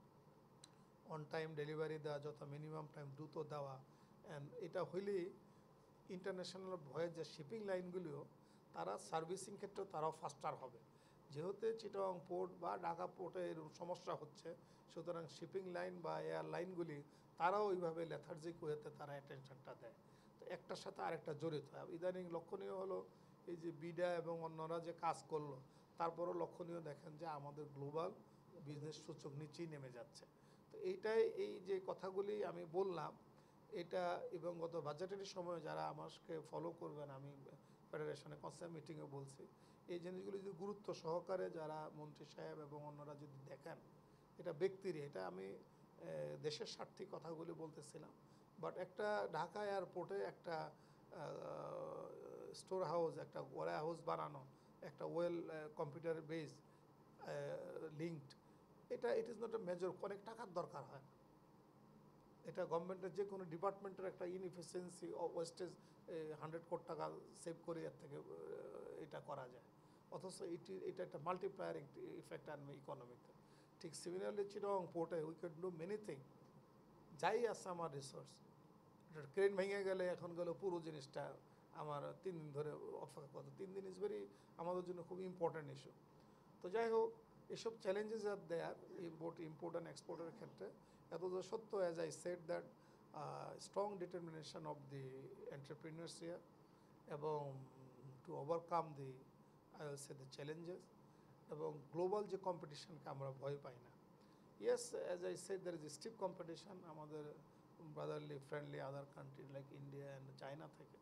অন টাইম ডেলিভারি দেওয়া, যত মিনিমাম টাইম দ্রুত দেওয়া। অ্যান্ড এটা হইলেই ইন্টারন্যাশনাল ভয়েজের শিপিং লাইনগুলিও তারা সার্ভিসিং ক্ষেত্রেও তারাও ফাস্টার হবে। যেহেতু চিটাগং পোর্ট বা ঢাকা পোর্টে এরকম সমস্যা হচ্ছে, সুতরাং শিপিং লাইন বা এয়ারলাইনগুলি তারাও ওইভাবে লেথার্জিক ওয়েতে তারা অ্যাটেনশনটা দেয়। তো একটার সাথে আরেকটা জড়িত হয়। ইদানিং লক্ষণীয় হলো এই যে বিডা এবং অন্যরা যে কাজ করলো, তারপরও লক্ষণীয় দেখেন যে আমাদের গ্লোবাল বিজনেস সূচক নিচেই নেমে যাচ্ছে। তো এইটাই, এই যে কথাগুলি আমি বললাম, এটা এবং গত বাজেটের সময় যারা আমাকে ফলো করবেন, আমি ফেডারেশনে কনসার্ন মিটিংয়ে বলছি, এই জিনিসগুলি যদি গুরুত্ব সহকারে যারা মন্ত্রী সাহেব এবং অন্যরা যদি দেখেন, এটা ব্যক্তিরই, এটা আমি দেশের স্বার্থে কথাগুলি বলতেছিলাম, বাট একটা ঢাকা এয়ারপোর্টে একটা স্টোর হাউস, একটা ওয়ার হাউস বানানো, একটা ওয়েল কম্পিউটার বেস লিঙ্কড, এটা it is not a major, অনেক টাকার দরকার হয় না। এটা গভর্নমেন্টের যে কোনো ডিপার্টমেন্টের একটা ইনএফিসিয়েন্সি ওয়েস্টেজ 100 কোটি টাকা সেভ করে এর থেকে এটা করা যায়, অথচ এটা একটা মাল্টিপ্লায়ার ইফেক্ট আনবে ইকোনমিতে। ঠিক সিমিলারলি চিটগং পোর্টে we can do many thing, যাই আছে আমার রিসোর্স, ক্রেন ভেঙে গেলে এখন গেলে পুরো জিনিসটা আমার 3 দিন ধরে অপেক্ষা করতে, 3 দিন ইজ ভেরি আমাদের জন্য খুব ইম্পর্ট্যান্ট ইস্যু। তো যাই হোক, এসব চ্যালেঞ্জেস আর দেয়ার ইম্পোর্ট অ্যান্ড এক্সপোর্টের ক্ষেত্রে, এত সত্য as I said that strong determination of the entrepreneurs here, এবং to overcome the I will say the challenges, এবং গ্লোবাল যে কম্পিটিশনকে আমরা ভয় পাই না। Yes, as I said there is steep competition আমাদের brotherly friendly other country like India and China থেকে,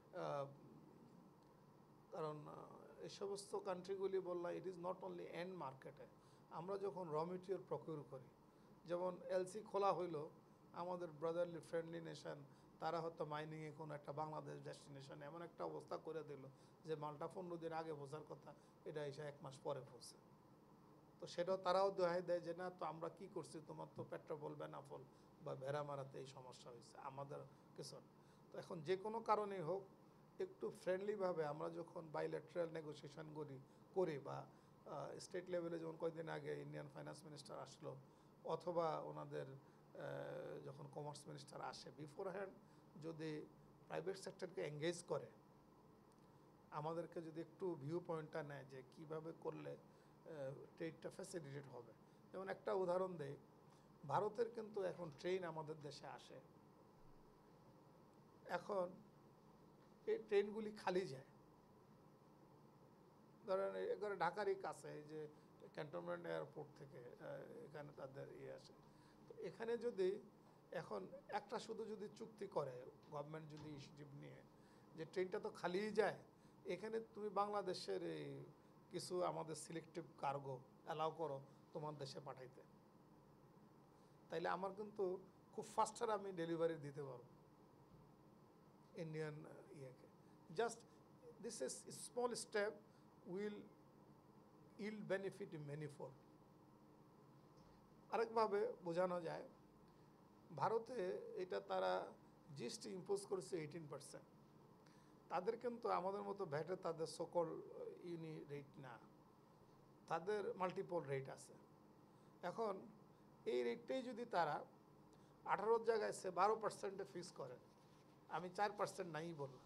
কারণ এই সমস্ত কান্ট্রিগুলি বললাম it is not only end মার্কেটে, আমরা যখন র মেটেরিয়াল প্রকিউর করি, যেমন এলসি খোলা হইলো, আমাদের ব্রাদারলি ফ্রেন্ডলি নেশন তারা হয়তো মাইনিংয়ে কোনো একটা বাংলাদেশ ডেস্টিনেশনে এমন একটা অবস্থা করে দিল যে মালটা 15 দিন আগে পৌঁছার কথা, এটা এসে 1 মাস পরে পৌঁছে। তো সেটাও তারাও দোহাই দেয় যে না, তো আমরা কি করছি, তোমার তো পেট্রোপল বেনাফল বা ভেড়া মারাতে এই সমস্যা হয়েছে, আমাদের কিছু না। তো এখন যে কোনো কারণেই হোক, একটু ফ্রেন্ডলিভাবে আমরা যখন বাইল্যাটারাল নেগোসিয়েশন করি বা স্টেট লেভেলে, যেমন কয়েকদিন আগে ইন্ডিয়ান ফাইন্যান্স মিনিস্টার আসলো, অথবা ওনাদের যখন কমার্স মিনিস্টার আসে, বিফোর হ্যান্ড যদি প্রাইভেট সেক্টরকে এঙ্গেজ করে, আমাদেরকে যদি একটু ভিউ পয়েন্টটা নেয় যে কীভাবে করলে ট্রেডটা ফ্যাসিলিটেট হবে। যেমন একটা উদাহরণ দেই, ভারতের কিন্তু এখন ট্রেন আমাদের দেশে আসে, এখন এই ট্রেনগুলি খালি যায়, ধরেন এবারে ঢাকারই কাছে, এই যে ক্যান্টনমেন্ট এয়ারপোর্ট থেকে এখানে তাদের আসে, তো এখানে যদি এখন একটা শুধু যদি চুক্তি করে গভর্নমেন্ট, যদি ইনিশিয়েটিভ নিয়ে যে ট্রেনটা তো খালিই যায়, এখানে তুমি বাংলাদেশের এই কিছু আমাদের সিলেক্টিভ কার্গো অ্যালাউ করো তোমার দেশে পাঠাইতে, তাইলে আমার কিন্তু খুব ফাস্টার আমি ডেলিভারি দিতে পারবো ইন্ডিয়ান ইয়েকে। Just this is small step will ill benefit manifold. আরেকভাবে বোঝানো যায়, ভারতে এটা তারা জিএসটি ইম্পোজ করেছে 18%, তাদের কিন্তু আমাদের মতো ভ্যাটে তাদের সকল ইউনি রেট না, তাদের মাল্টিপল রেট আছে। এখন এই রেটটাই যদি তারা 18 জায়গায় সে 12%-এ ফিক্স করে, আমি 4% নাই বললাম,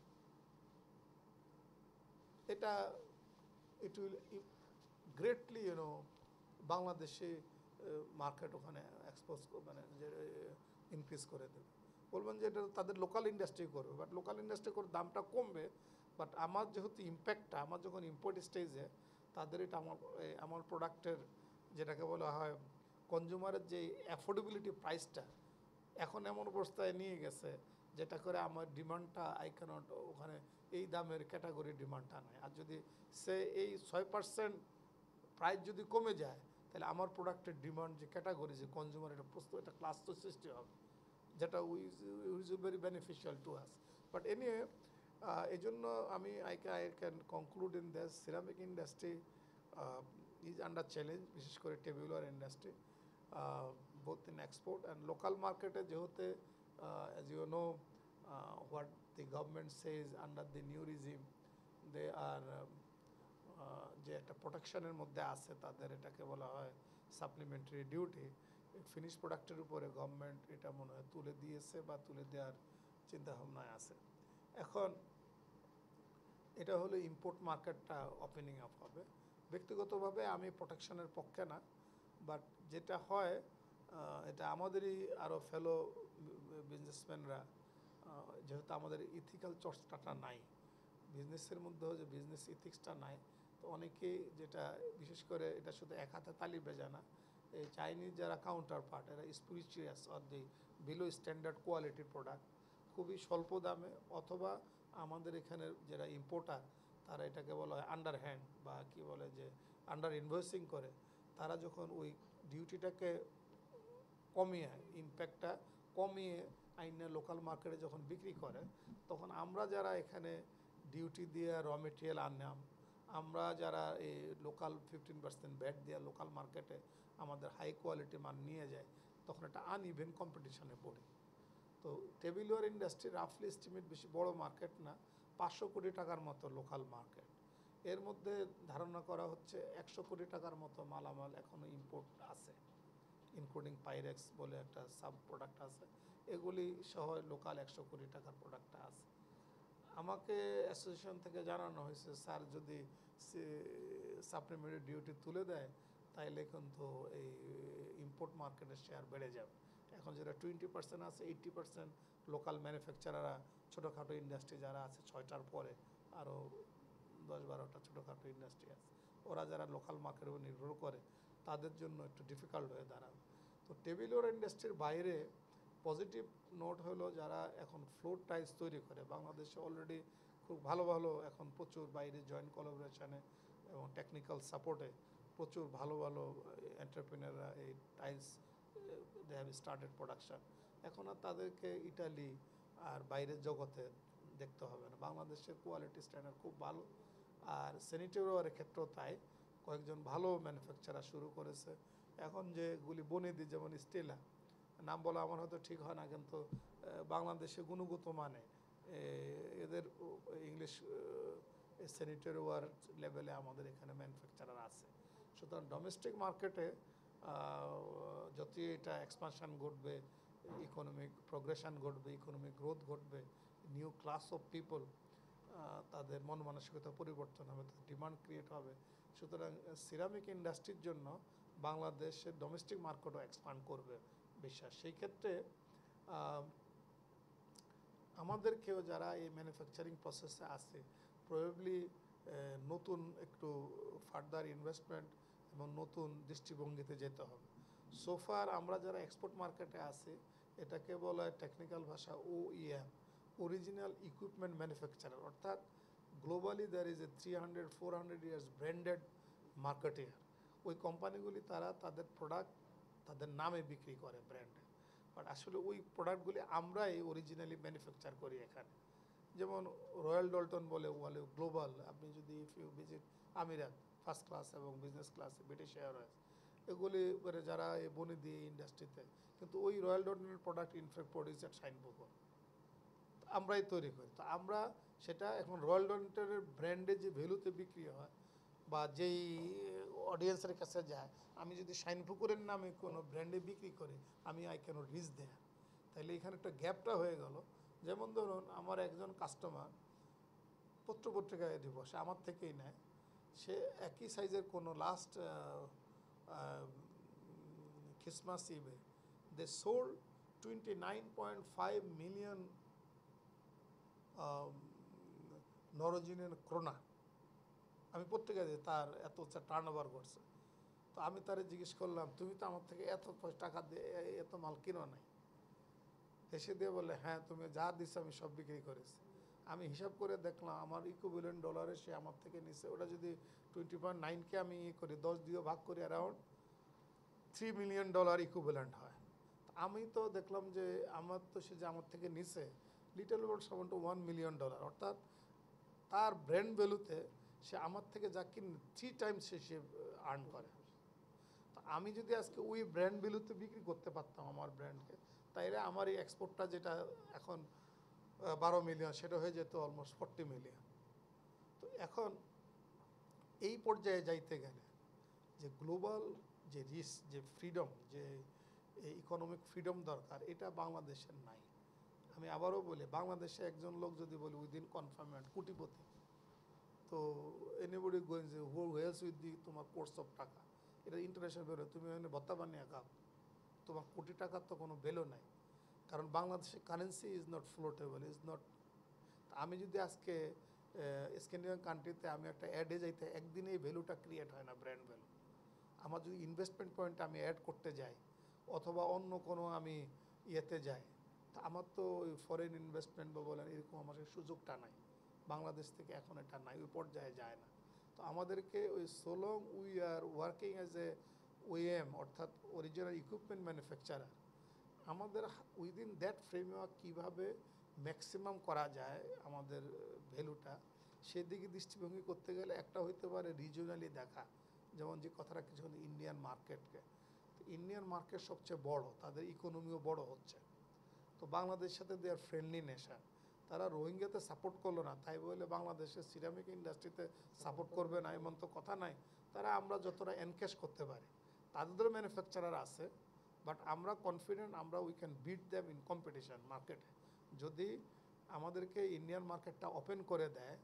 এটা ইট উইল গ্রেটলি বাংলাদেশে মার্কেট ওখানে এক্সপোজ মানে যে ইনক্রিজ করে দেবে। বলবেন যে এটা তাদের লোকাল ইন্ডাস্ট্রি করবে, বাট লোকাল ইন্ডাস্ট্রি করে দামটা কমবে, বাট আমার যেহেতু ইম্প্যাক্টটা, আমার যখন ইম্পোর্ট স্টেজে তাদের এটা আমার প্রোডাক্টের যেটাকে বলা হয় কনজিউমারের যে অ্যাফোর্ডেবিলিটি প্রাইসটা এখন এমন অবস্থায় নিয়ে গেছে, যেটা করে আমার ডিমান্ডটা আই ক্যানট ওখানে এই দামের ক্যাটাগরি ডিমান্ডটা নেয়। আর যদি সে এই 6% প্রাইস যদি কমে যায়, তাহলে আমার প্রোডাক্টের ডিমান্ড যে ক্যাটাগরি, যে কনজিউমার এটা প্রস্তুত, এটা ক্লাস তো সৃষ্টি হবে, যেটা was very beneficial to us. But anyway, এই জন্য আমি I can conclude in that ceramic industry is under challenge, বিশেষ করে tabular industry, both in export and local market, যেহেতু as you know what the government says under the new regime, they are যে একটা প্রোটেকশনের মধ্যে আছে, তাদের এটাকে বলা হয় সাপ্লিমেন্টারি ডিউটি, ফিনিশ প্রোডাক্টের উপরে গভর্নমেন্ট এটা মনে হয় তুলে দিয়েছে বা তুলে দেওয়ার চিন্তাভাবনায় আছে। এখন এটা হলো ইম্পোর্ট মার্কেটটা ওপেনিং আপ হবে। ব্যক্তিগতভাবে আমি প্রোটেকশনের পক্ষে না, বাট যেটা হয় এটা আমাদেরই আরও ফেলো বিজনেসম্যানরা, যেহেতু আমাদের ইথিক্যাল চর্চাটা নাই, বিজনেসের মধ্যেও যে বিজনেস ইথিক্সটা নাই, তো অনেকেই যেটা বিশেষ করে এটা শুধু এক হাতে তালি বেজা না, এই চাইনিজ যারা কাউন্টার পার্ট এরা spurious or the below standard কোয়ালিটির প্রোডাক্ট খুবই স্বল্প দামে, অথবা আমাদের এখানের যারা ইম্পোর্টার তারা এটাকে বলা হয় আন্ডার হ্যান্ড বা কি বলে যে আন্ডার ইনভয়েসিং করে, তারা যখন ওই ডিউটিটাকে কমিয়ে ইম্প্যাক্টটা কমিয়ে আইনে লোকাল মার্কেটে যখন বিক্রি করে, তখন আমরা যারা এখানে ডিউটি দিয়ে র মেটেরিয়াল আনলাম, আমরা যারা এই লোকাল 15% ব্যাট দিয়ে লোকাল মার্কেটে আমাদের হাই কোয়ালিটি মাল নিয়ে যায়, তখন একটা আনইভেন কম্পিটিশনে পড়ি। তো টেবিলওয়্যার ইন্ডাস্ট্রি রাফলি এস্টিমেট বেশি বড় মার্কেট না, 500 কোটি টাকার মতো লোকাল মার্কেট। এর মধ্যে ধারণা করা হচ্ছে 100 কোটি টাকার মতো মালামাল এখনও ইম্পোর্ট আছে, ইনক্লুডিং পাইরেক্স বলে একটা সাব প্রোডাক্ট আছে, এগুলি সহ লোকাল 100 কোটি টাকার প্রোডাক্টটা আছে। আমাকে অ্যাসোসিয়েশন থেকে জানানো হয়েছে স্যার যদি সাপ্লিমেন্টারি ডিউটি তুলে দেয় তাইলে কিন্তু এই ইম্পোর্ট মার্কেটের শেয়ার বেড়ে যাবে। এখন যেটা 20% আছে, 80% লোকাল ম্যানুফ্যাকচারাররা, ছোটোখাটো ইন্ডাস্ট্রি যারা আছে 6টার পরে আরও 10-12টা ছোটোখাটো ইন্ডাস্ট্রি আছে, ওরা যারা লোকাল মার্কেটের উপর নির্ভর করে তাদের জন্য একটু ডিফিকাল্ট হয়ে দাঁড়াবে। তো টেবিলওয়্যার ইন্ডাস্ট্রির বাইরে পজিটিভ নোট হলো যারা এখন ফ্লোর টাইলস তৈরি করে, বাংলাদেশে অলরেডি খুব ভালো ভালো এখন প্রচুর বাইরে জয়েন্ট কোলাবোরেশনে এবং টেকনিক্যাল সাপোর্টে প্রচুর ভালো ভালো এন্টারপ্রেনাররা এই tiles they have started production. এখন আর তাদেরকে ইটালি আর বাইরের জগতে দেখতে হবে না, বাংলাদেশের কোয়ালিটি স্ট্যান্ডার্ড খুব ভালো। আর স্যানিটারি ক্ষেত্রেও তাই, কয়েকজন ভালো ম্যানুফ্যাকচারার শুরু করেছে। এখন যেগুলি বনেদি যেমন স্টেলা, নাম বলা আমার হয়তো ঠিক হয় না, কিন্তু বাংলাদেশে গুণগত মানে এদের ইংলিশ স্যানিটারি ওয়ার লেভেলে আমাদের এখানে ম্যানুফ্যাকচারার আছে। সুতরাং ডোমেস্টিক মার্কেটে যতই এটা এক্সপানশান ঘটবে, ইকোনমিক প্রোগ্রেশন ঘটবে, ইকোনমিক গ্রোথ ঘটবে, নিউ ক্লাস অফ পিপল তাদের মন মানসিকতা পরিবর্তন হবে, ডিমান্ড ক্রিয়েট হবে। সুতরাং সিরামিক ইন্ডাস্ট্রির জন্য বাংলাদেশের ডোমেস্টিক মার্কেটও এক্সপান্ড করবে বিশ্বাস। সেই ক্ষেত্রে আমাদেরকেও যারা এই ম্যানুফ্যাকচারিং প্রসেসে আছে প্রবাবলি নতুন একটু ফার্দার ইনভেস্টমেন্ট এবং নতুন দৃষ্টিভঙ্গিতে যেতে হবে। সোফার আমরা যারা এক্সপোর্ট মার্কেটে আছি এটাকে বলা হয় টেকনিক্যাল ভাষা OEM, অরিজিনাল ইকুইপমেন্ট ম্যানুফ্যাকচারার, অর্থাৎ globally there is a 300-400 years branded marketeer. ওই কোম্পানিগুলি তারা তাদের প্রোডাক্ট তাদের নামে বিক্রি করে ব্র্যান্ডে, বাট আসলে ওই প্রোডাক্টগুলি আমরাই অরিজিনালি ম্যানুফ্যাকচার করি এখানে। যেমন রয়্যাল ডলটন বলে গ্লোবাল, আপনি যদি ইফ ইউ ভিজিট আমিরাত ফার্স্ট ক্লাস এবং বিজনেস ক্লাসে ব্রিটিশ এয়ারওয়েজ, এগুলি করে যারা এই বনে দিয়ে ইন্ডাস্ট্রিতে, কিন্তু ওই রয়্যাল ডলটনের product in fact produce at Shinepukur আমরাই তৈরি করি। তো আমরা সেটা এখন রয়্যাল ডলটনের ব্র্যান্ডে যে ভ্যালুতে বিক্রি হয় বা যেই অডিয়েন্সের কাছে যায়, আমি যদি শাইনপুকুরের নামে কোনো ব্র্যান্ডে বিক্রি করি আমি আই ক্যান রিচ দেয়, তাহলে এখানে একটা গ্যাপটা হয়ে গেল। যেমন ধরুন আমার একজন কাস্টমার পত্রপত্রিকায় দিব, সে আমার থেকেই নেয়, সে একই সাইজের কোনো লাস্ট ক্রিসমাস ইভে দে সোল্ড 29.5 মিলিয়ন নরজিনের ক্রোনা। আমি পত্রিকায় দিই তার এত টার্ন ওভার করছে। তো আমি তারে জিজ্ঞেস করলাম তুমি তো আমার থেকে এত টাকা দিয়ে এত মাল কিনো নাই? হেসে দিয়ে বলে হ্যাঁ তুমি যা দিছো আমি সব বিক্রি করেছি। আমি হিসাব করে দেখলাম আমার ইকুইভ্যালেন্ট ডলারে সে আমার থেকে নিচ্ছে, ওটা যদি 20.9কে আমি করি 10 দিয়ে ভাগ করি অ্যারাউন্ড $3 মিলিয়ন ইকুইভ্যালেন্ট হয়। আমি তো দেখলাম যে আমার তো সে যে আমার থেকে নিছে little word some amount to $1 million, অর্থাৎ তার ব্র্যান্ড ভ্যালুতে সে আমার থেকে যা কিনে 3 টাইমস সে আর্ন করে। তো আমি যদি আজকে ওই ব্র্যান্ড ভ্যালুতে বিক্রি করতে পারতাম আমার ব্র্যান্ডকে, তাইলে আমার এই এক্সপোর্টটা যেটা এখন 12 মিলিয়ন সেটা হয়ে যেত অলমোস্ট 40 মিলিয়ন। তো এখন এই পর্যায়ে যাইতে গেলে যে গ্লোবাল যে রিস্ক, যে ফ্রিডম, যে ইকোনমিক ফ্রিডম দরকার, এটা বাংলাদেশের নাই। আমি আবারও বলি বাংলাদেশে একজন লোক যদি বলি উইদিন কনফার্মেন্ট কোটিপতি, তো এনিবডি গোয়িং যে হু হেল্স উইথ দি তোমার কোর্স অফ টাকা, এটা ইন্টারন্যাশনাল বেরো, তুমি এখানে ভত্তা বানিয়ে খাও, তোমার কোটি টাকার তো কোনো ভ্যালু নাই, কারণ বাংলাদেশের currency is not floatable, is not. আমি যদি আজকে স্ক্যান্ডিনেভিয়ান কান্ট্রিতে আমি একটা অ্যাডে যাইতে একদিনে এই ভ্যালুটা ক্রিয়েট হয় না, ব্র্যান্ড ভ্যালু। আমার যদি ইনভেস্টমেন্ট পয়েন্ট আমি অ্যাড করতে যাই অথবা অন্য কোনো আমি ইয়েতে যাই, তা আমার তো ওই ফরেন ইনভেস্টমেন্ট বা বলেন এরকম আমার সেই সুযোগটা নাই, বাংলাদেশ থেকে এখন এটা নাই, ওই পর্যায়ে যায় না। তো আমাদেরকে ওই so long we are working as a OEM অর্থাৎ অরিজিনাল ইকুইপমেন্ট ম্যানুফ্যাকচারার, আমাদের উইদিন দ্যাট ফ্রেমওয়ার্ক কীভাবে ম্যাক্সিমাম করা যায় আমাদের ভ্যালুটা, সেদিকে দৃষ্টিভঙ্গি করতে গেলে একটা হইতে পারে রিজিওনালি দেখা, যেমন যে কথাটা কিছু ইন্ডিয়ান মার্কেটকে, তো ইন্ডিয়ান মার্কেট সবচেয়ে বড়, তাদের ইকোনমিও বড় হচ্ছে, তো বাংলাদেশের সাথে দেয়ার ফ্রেন্ডলি নেশার, তারা রোহিঙ্গাতে সাপোর্ট করলো না তাই বলে বাংলাদেশের সিরামিক ইন্ডাস্ট্রিতে সাপোর্ট করবে না এমন তো কথা নাই। তারা আমরা যতটা এনক্যাশ করতে পারি, তাদেরও ম্যানুফ্যাকচারার আছে, বাট আমরা কনফিডেন্ট আমরা we can beat them in competition মার্কেটে। যদি আমাদেরকে ইন্ডিয়ান মার্কেটটা ওপেন করে দেয়,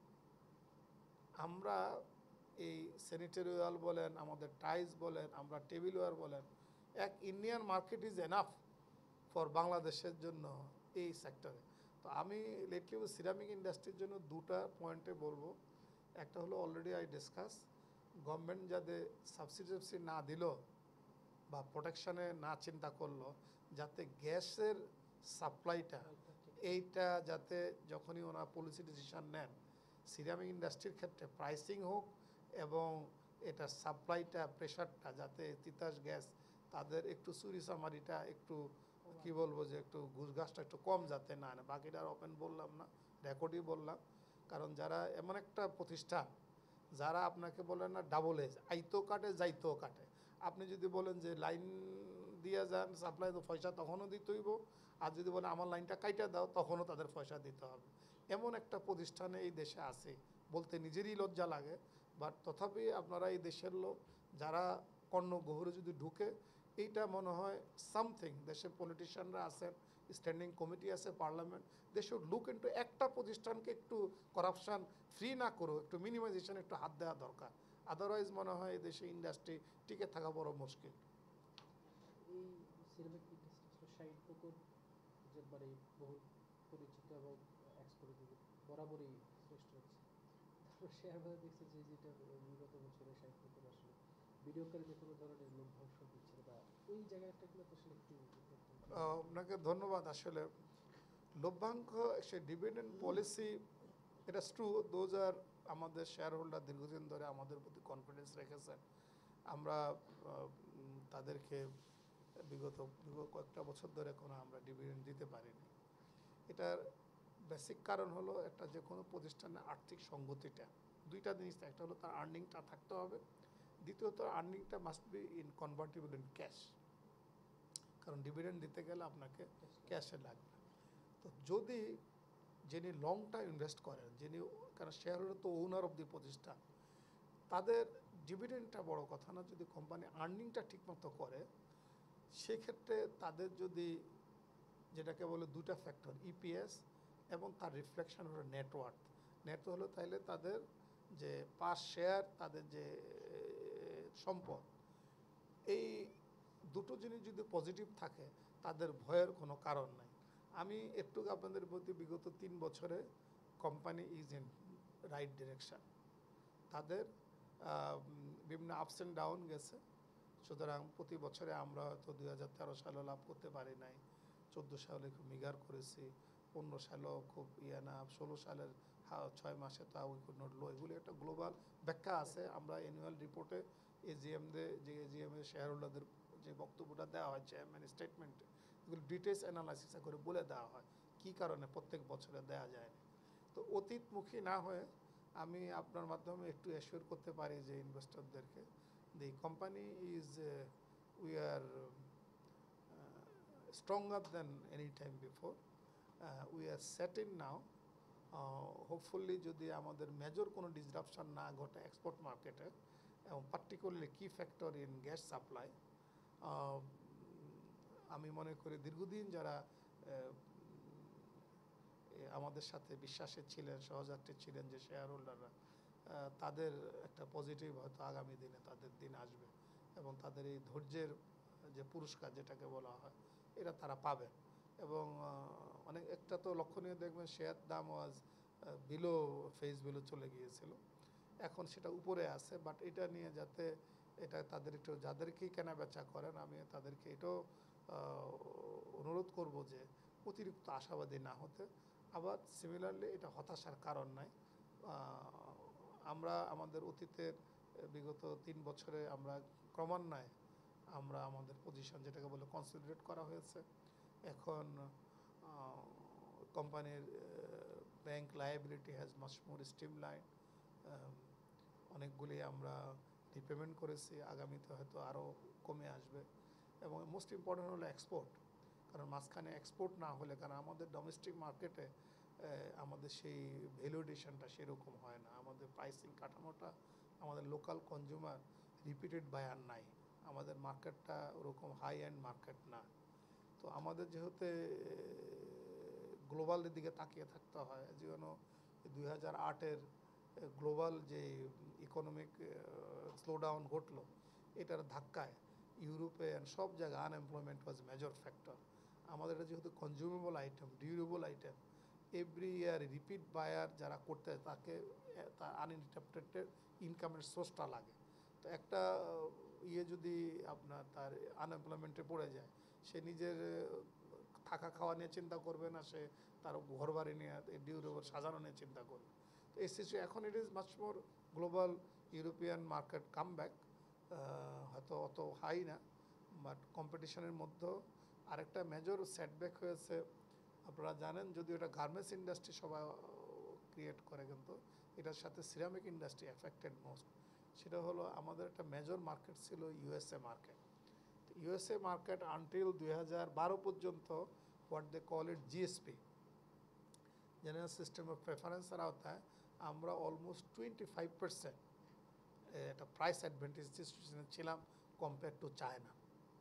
আমরা এই স্যানিটারি ওয়াল বলেন, আমাদের টাইলস বলেন, আমরা টেবিলওয়্যার বলেন, এক Indian market is enough for বাংলাদেশের জন্য এই সেক্টরে। তো আমি লেটলি সিরামিক ইন্ডাস্ট্রির জন্য দুটা পয়েন্টে বলবো। একটা হলো অলরেডি আই ডিসকাস, গভর্নমেন্ট যাতে সাবসিডি না দিল বা প্রোটেকশানে না চিন্তা করলো, যাতে গ্যাসের সাপ্লাইটা এইটা যাতে যখনই ওনারা পলিসি ডিসিশন নেন সিরামিক ইন্ডাস্ট্রির ক্ষেত্রে প্রাইসিং হোক এবং এটা সাপ্লাইটা প্রেশারটা যাতে তিতাস গ্যাস তাদের একটু চুরিচামারিটা একটু কি বলবো যে একটু ঘুষঘাসটা একটু কম যাতে না আনে। বাকিটা আর ওপেন বললাম না, রেকর্ডই বললাম, কারণ যারা এমন একটা প্রতিষ্ঠান যারা আপনাকে বলেন না ডাবল এজ আইতো কাটে যাইতো কাটে, আপনি যদি বলেন যে লাইন দিয়ে যান সাপ্লাই তো পয়সা তখনও দিতে হইব, আর যদি বলেন আমার লাইনটা কাইটা দাও তখনও তাদের পয়সা দিতে হবে। এমন একটা প্রতিষ্ঠানে এই দেশে আছে বলতে নিজেরই লজ্জা লাগে, বাট তথাপি আপনারা এই দেশের লোক যারা কর্ণগহরে যদি ঢুকে, এইটা মনে হয় সামথিং দেশের পলিটিশিয়ানরা আছেন, স্ট্যান্ডিং কমিটি আছে, parliament, they should look into একটা প্রতিষ্ঠানকে একটু করাপশান ফ্রি না করো, একটু মিনিমাইজেশন একটু হাত দেওয়া দরকার, আদারওয়াইজ মনে হয় এই দেশে ইন্ডাস্ট্রি টিকে থাকা বড় মুশকিল। এই সিরামিক ইন্ডাস্ট্রি 60 বছর যেবারে বহু পরিচিত এবং এক্সপোর্ট বরাবরই শ্রেষ্ঠ হচ্ছে। তারপর শেয়ার বাজার দেখছে যে যেটা বিগত বছরে 60 বছর আসলে বিনিয়োগকারীদের কোনো ধরনের লভ্যাংশ দিচ্ছে না, বা ওই জায়গাটাগুলো তো আসলে একটু আপনাকে ধন্যবাদ। আসলে লভ্যাংশ সে ডিভিডেন্ড পলিসি, এটা ট্রু, দোজ আর আমাদের শেয়ার হোল্ডার দীর্ঘদিন ধরে আমাদের প্রতি কনফিডেন্স রেখেছেন, আমরা তাদেরকে বিগত কয়েকটা বছর ধরে কোনো আমরা ডিভিডেন্ড দিতে পারিনি। এটার বেসিক কারণ হলো একটা যে কোনো প্রতিষ্ঠানের আর্থিক সঙ্গতিটা, দুইটা জিনিস, একটা হলো তার আর্নিংটা থাকতে হবে, দ্বিতীয়ত আর্নিংটা must be in convertible in cash, কারণ ডিভিডেন্ড দিতে গেলে আপনাকে ক্যাশে লাগবে। তো যদি যিনি লং টাইম ইনভেস্ট করেন, যিনি, কারণ শেয়ার হোল্ডার তো ওনার অফ দি প্রতিষ্ঠান, তাদের ডিভিডেন্ডটা বড় কথা না, যদি কোম্পানি আর্নিংটা ঠিকমতো করে সেক্ষেত্রে তাদের যদি যেটাকে বলে দুটা ফ্যাক্টর ইপিএস এবং তার রিফ্লেকশন হলো নেটওয়ার্থ, নেটওয়ার্থ হলো তাইলে তাদের যে পার শেয়ার তাদের যে সম্পদ, এই দুটো জিনিস যদি পজিটিভ থাকে তাদের ভয়ের কোনো কারণ নাই। আমি একটু আপনাদের প্রতি বিগত 3 বছরে company is in right direction, তাদের বিভিন্ন আপস অ্যান্ড ডাউন গেছে, সুতরাং প্রতি বছরে আমরা হয়তো 2013 সালে লাভ করতে পারি নাই, 14 সালে খুব মিগার করেছি, 15 সালেও খুব না, 16 সালের 6 মাসে তা উই কুড নট লো, এগুলি একটা গ্লোবাল ব্যাখ্যা আছে। আমরা অ্যানুয়াল রিপোর্টে এজিএমদের যে এজিএমের শেয়ার হোল্ডারদের যে বক্তব্যটা দেওয়া হয় চেয়ারম্যান স্টেটমেন্টে, এগুলো ডিটেলস অ্যানালাইসিস করে বলে দেওয়া হয় কী কারণে প্রত্যেক বছরে দেওয়া যায় না। তো অতীতমুখী না হয়ে আমি আপনার মাধ্যমে একটু অ্যাসিওর করতে পারি যে ইনভেস্টরদেরকে, the company is we are stronger than any time before, we are set in now, hopefully যদি আমাদের মেজর কোনো ডিসরাপশন না ঘটে এক্সপোর্ট মার্কেটে এবং পার্টিকুলারলি কি ফ্যাক্টর ইন গ্যাস সাপ্লাই, আমি মনে করি দীর্ঘদিন যারা আমাদের সাথে বিশ্বাসের ছিলেন, সহযাত্রী ছিলেন যে শেয়ার হোল্ডাররা, তাদের একটা পজিটিভ হয়তো আগামী দিনে তাদের দিন আসবে এবং তাদের এই ধৈর্যের যে পুরস্কার যেটাকে বলা হয় এটা তারা পাবে। এবং অনেক একটা তো লক্ষণীয় দেখবেন শেয়ার দাম ওয়াজ বিলো ফেস বিলো চলে গিয়েছিল। এখন সেটা উপরে আছে, বাট এটা নিয়ে যাতে এটা তাদের একটু যাদেরকেই কেনা বেচা করেন আমি তাদেরকে এটাও অনুরোধ করব যে অতিরিক্ত আশাবাদী না হতে। আবার সিমিলারলি এটা হতাশার কারণ নাই। আমরা আমাদের অতীতের বিগত 3 বছরে আমরা ক্রমান্বয়ে আমরা আমাদের পজিশন যেটাকে বলে কনসলিডেট করা হয়েছে। এখন কোম্পানির bank liability has much more streamline. অনেকগুলি আমরা রিপেমেন্ট করেছি, আগামীতে হয়তো আরও কমে আসবে। এবং মোস্ট ইম্পর্টেন্ট হলো এক্সপোর্ট, কারণ মাঝখানে এক্সপোর্ট না হলে, কারণ আমাদের ডোমেস্টিক মার্কেটে আমাদের সেই ভ্যালুয়েশনটা সেরকম হয় না, আমাদের প্রাইসিং কাঠামোটা আমাদের লোকাল কনজিউমার রিপিটেড বায়ার নাই, আমাদের মার্কেটটা ওরকম হাই এন্ড মার্কেট না। তো আমাদের যেহেতু গ্লোবালের দিকে তাকিয়ে থাকতে হয়, যেন 2008-এর গ্লোবাল যে ইকোনমিক স্লোডাউন ঘটলো, এটার ধাক্কায় ইউরোপে সব জায়গায় আনএমপ্লয়মেন্ট ওয়াজ মেজর ফ্যাক্টর। আমাদের এটা যেহেতু consumable item, durable item, every year repeat buyer যারা করতে তাকে তার আনইন্টারপ্টেড ইনকামের সোর্সটা লাগে। তো একটা যদি আপনার তার আনএমপ্লয়মেন্টে পড়ে যায়, সে নিজের থাকা খাওয়া নিয়ে চিন্তা করবে না, সে তার ঘর বাড়ি নিয়ে ডিউরেবল সাজানো নিয়ে চিন্তা করবে। তো এই সিচুয়েশন এখন it is much more global European market come back, হয়তো অত হাই না, বাট কম্পিটিশনের মধ্যেও আরেকটা মেজর সেটব্যাক হয়েছে। আপনারা জানেন, যদিও এটা গার্মেন্টস ইন্ডাস্ট্রি সবাই ক্রিয়েট করে, কিন্তু এটার সাথে সিরামিক ইন্ডাস্ট্রি এফেক্টেড মোস্ট। সেটা হলো আমাদের একটা মেজর মার্কেট ছিল USA market. USA market until 2012 পর্যন্ত what they call it GSP, general system of প্রেফারেন্সের আওতায় আমরা অলমোস্ট 25% একটা প্রাইস অ্যাডভান্টেজ সিচুয়েশনে ছিলাম compare to China,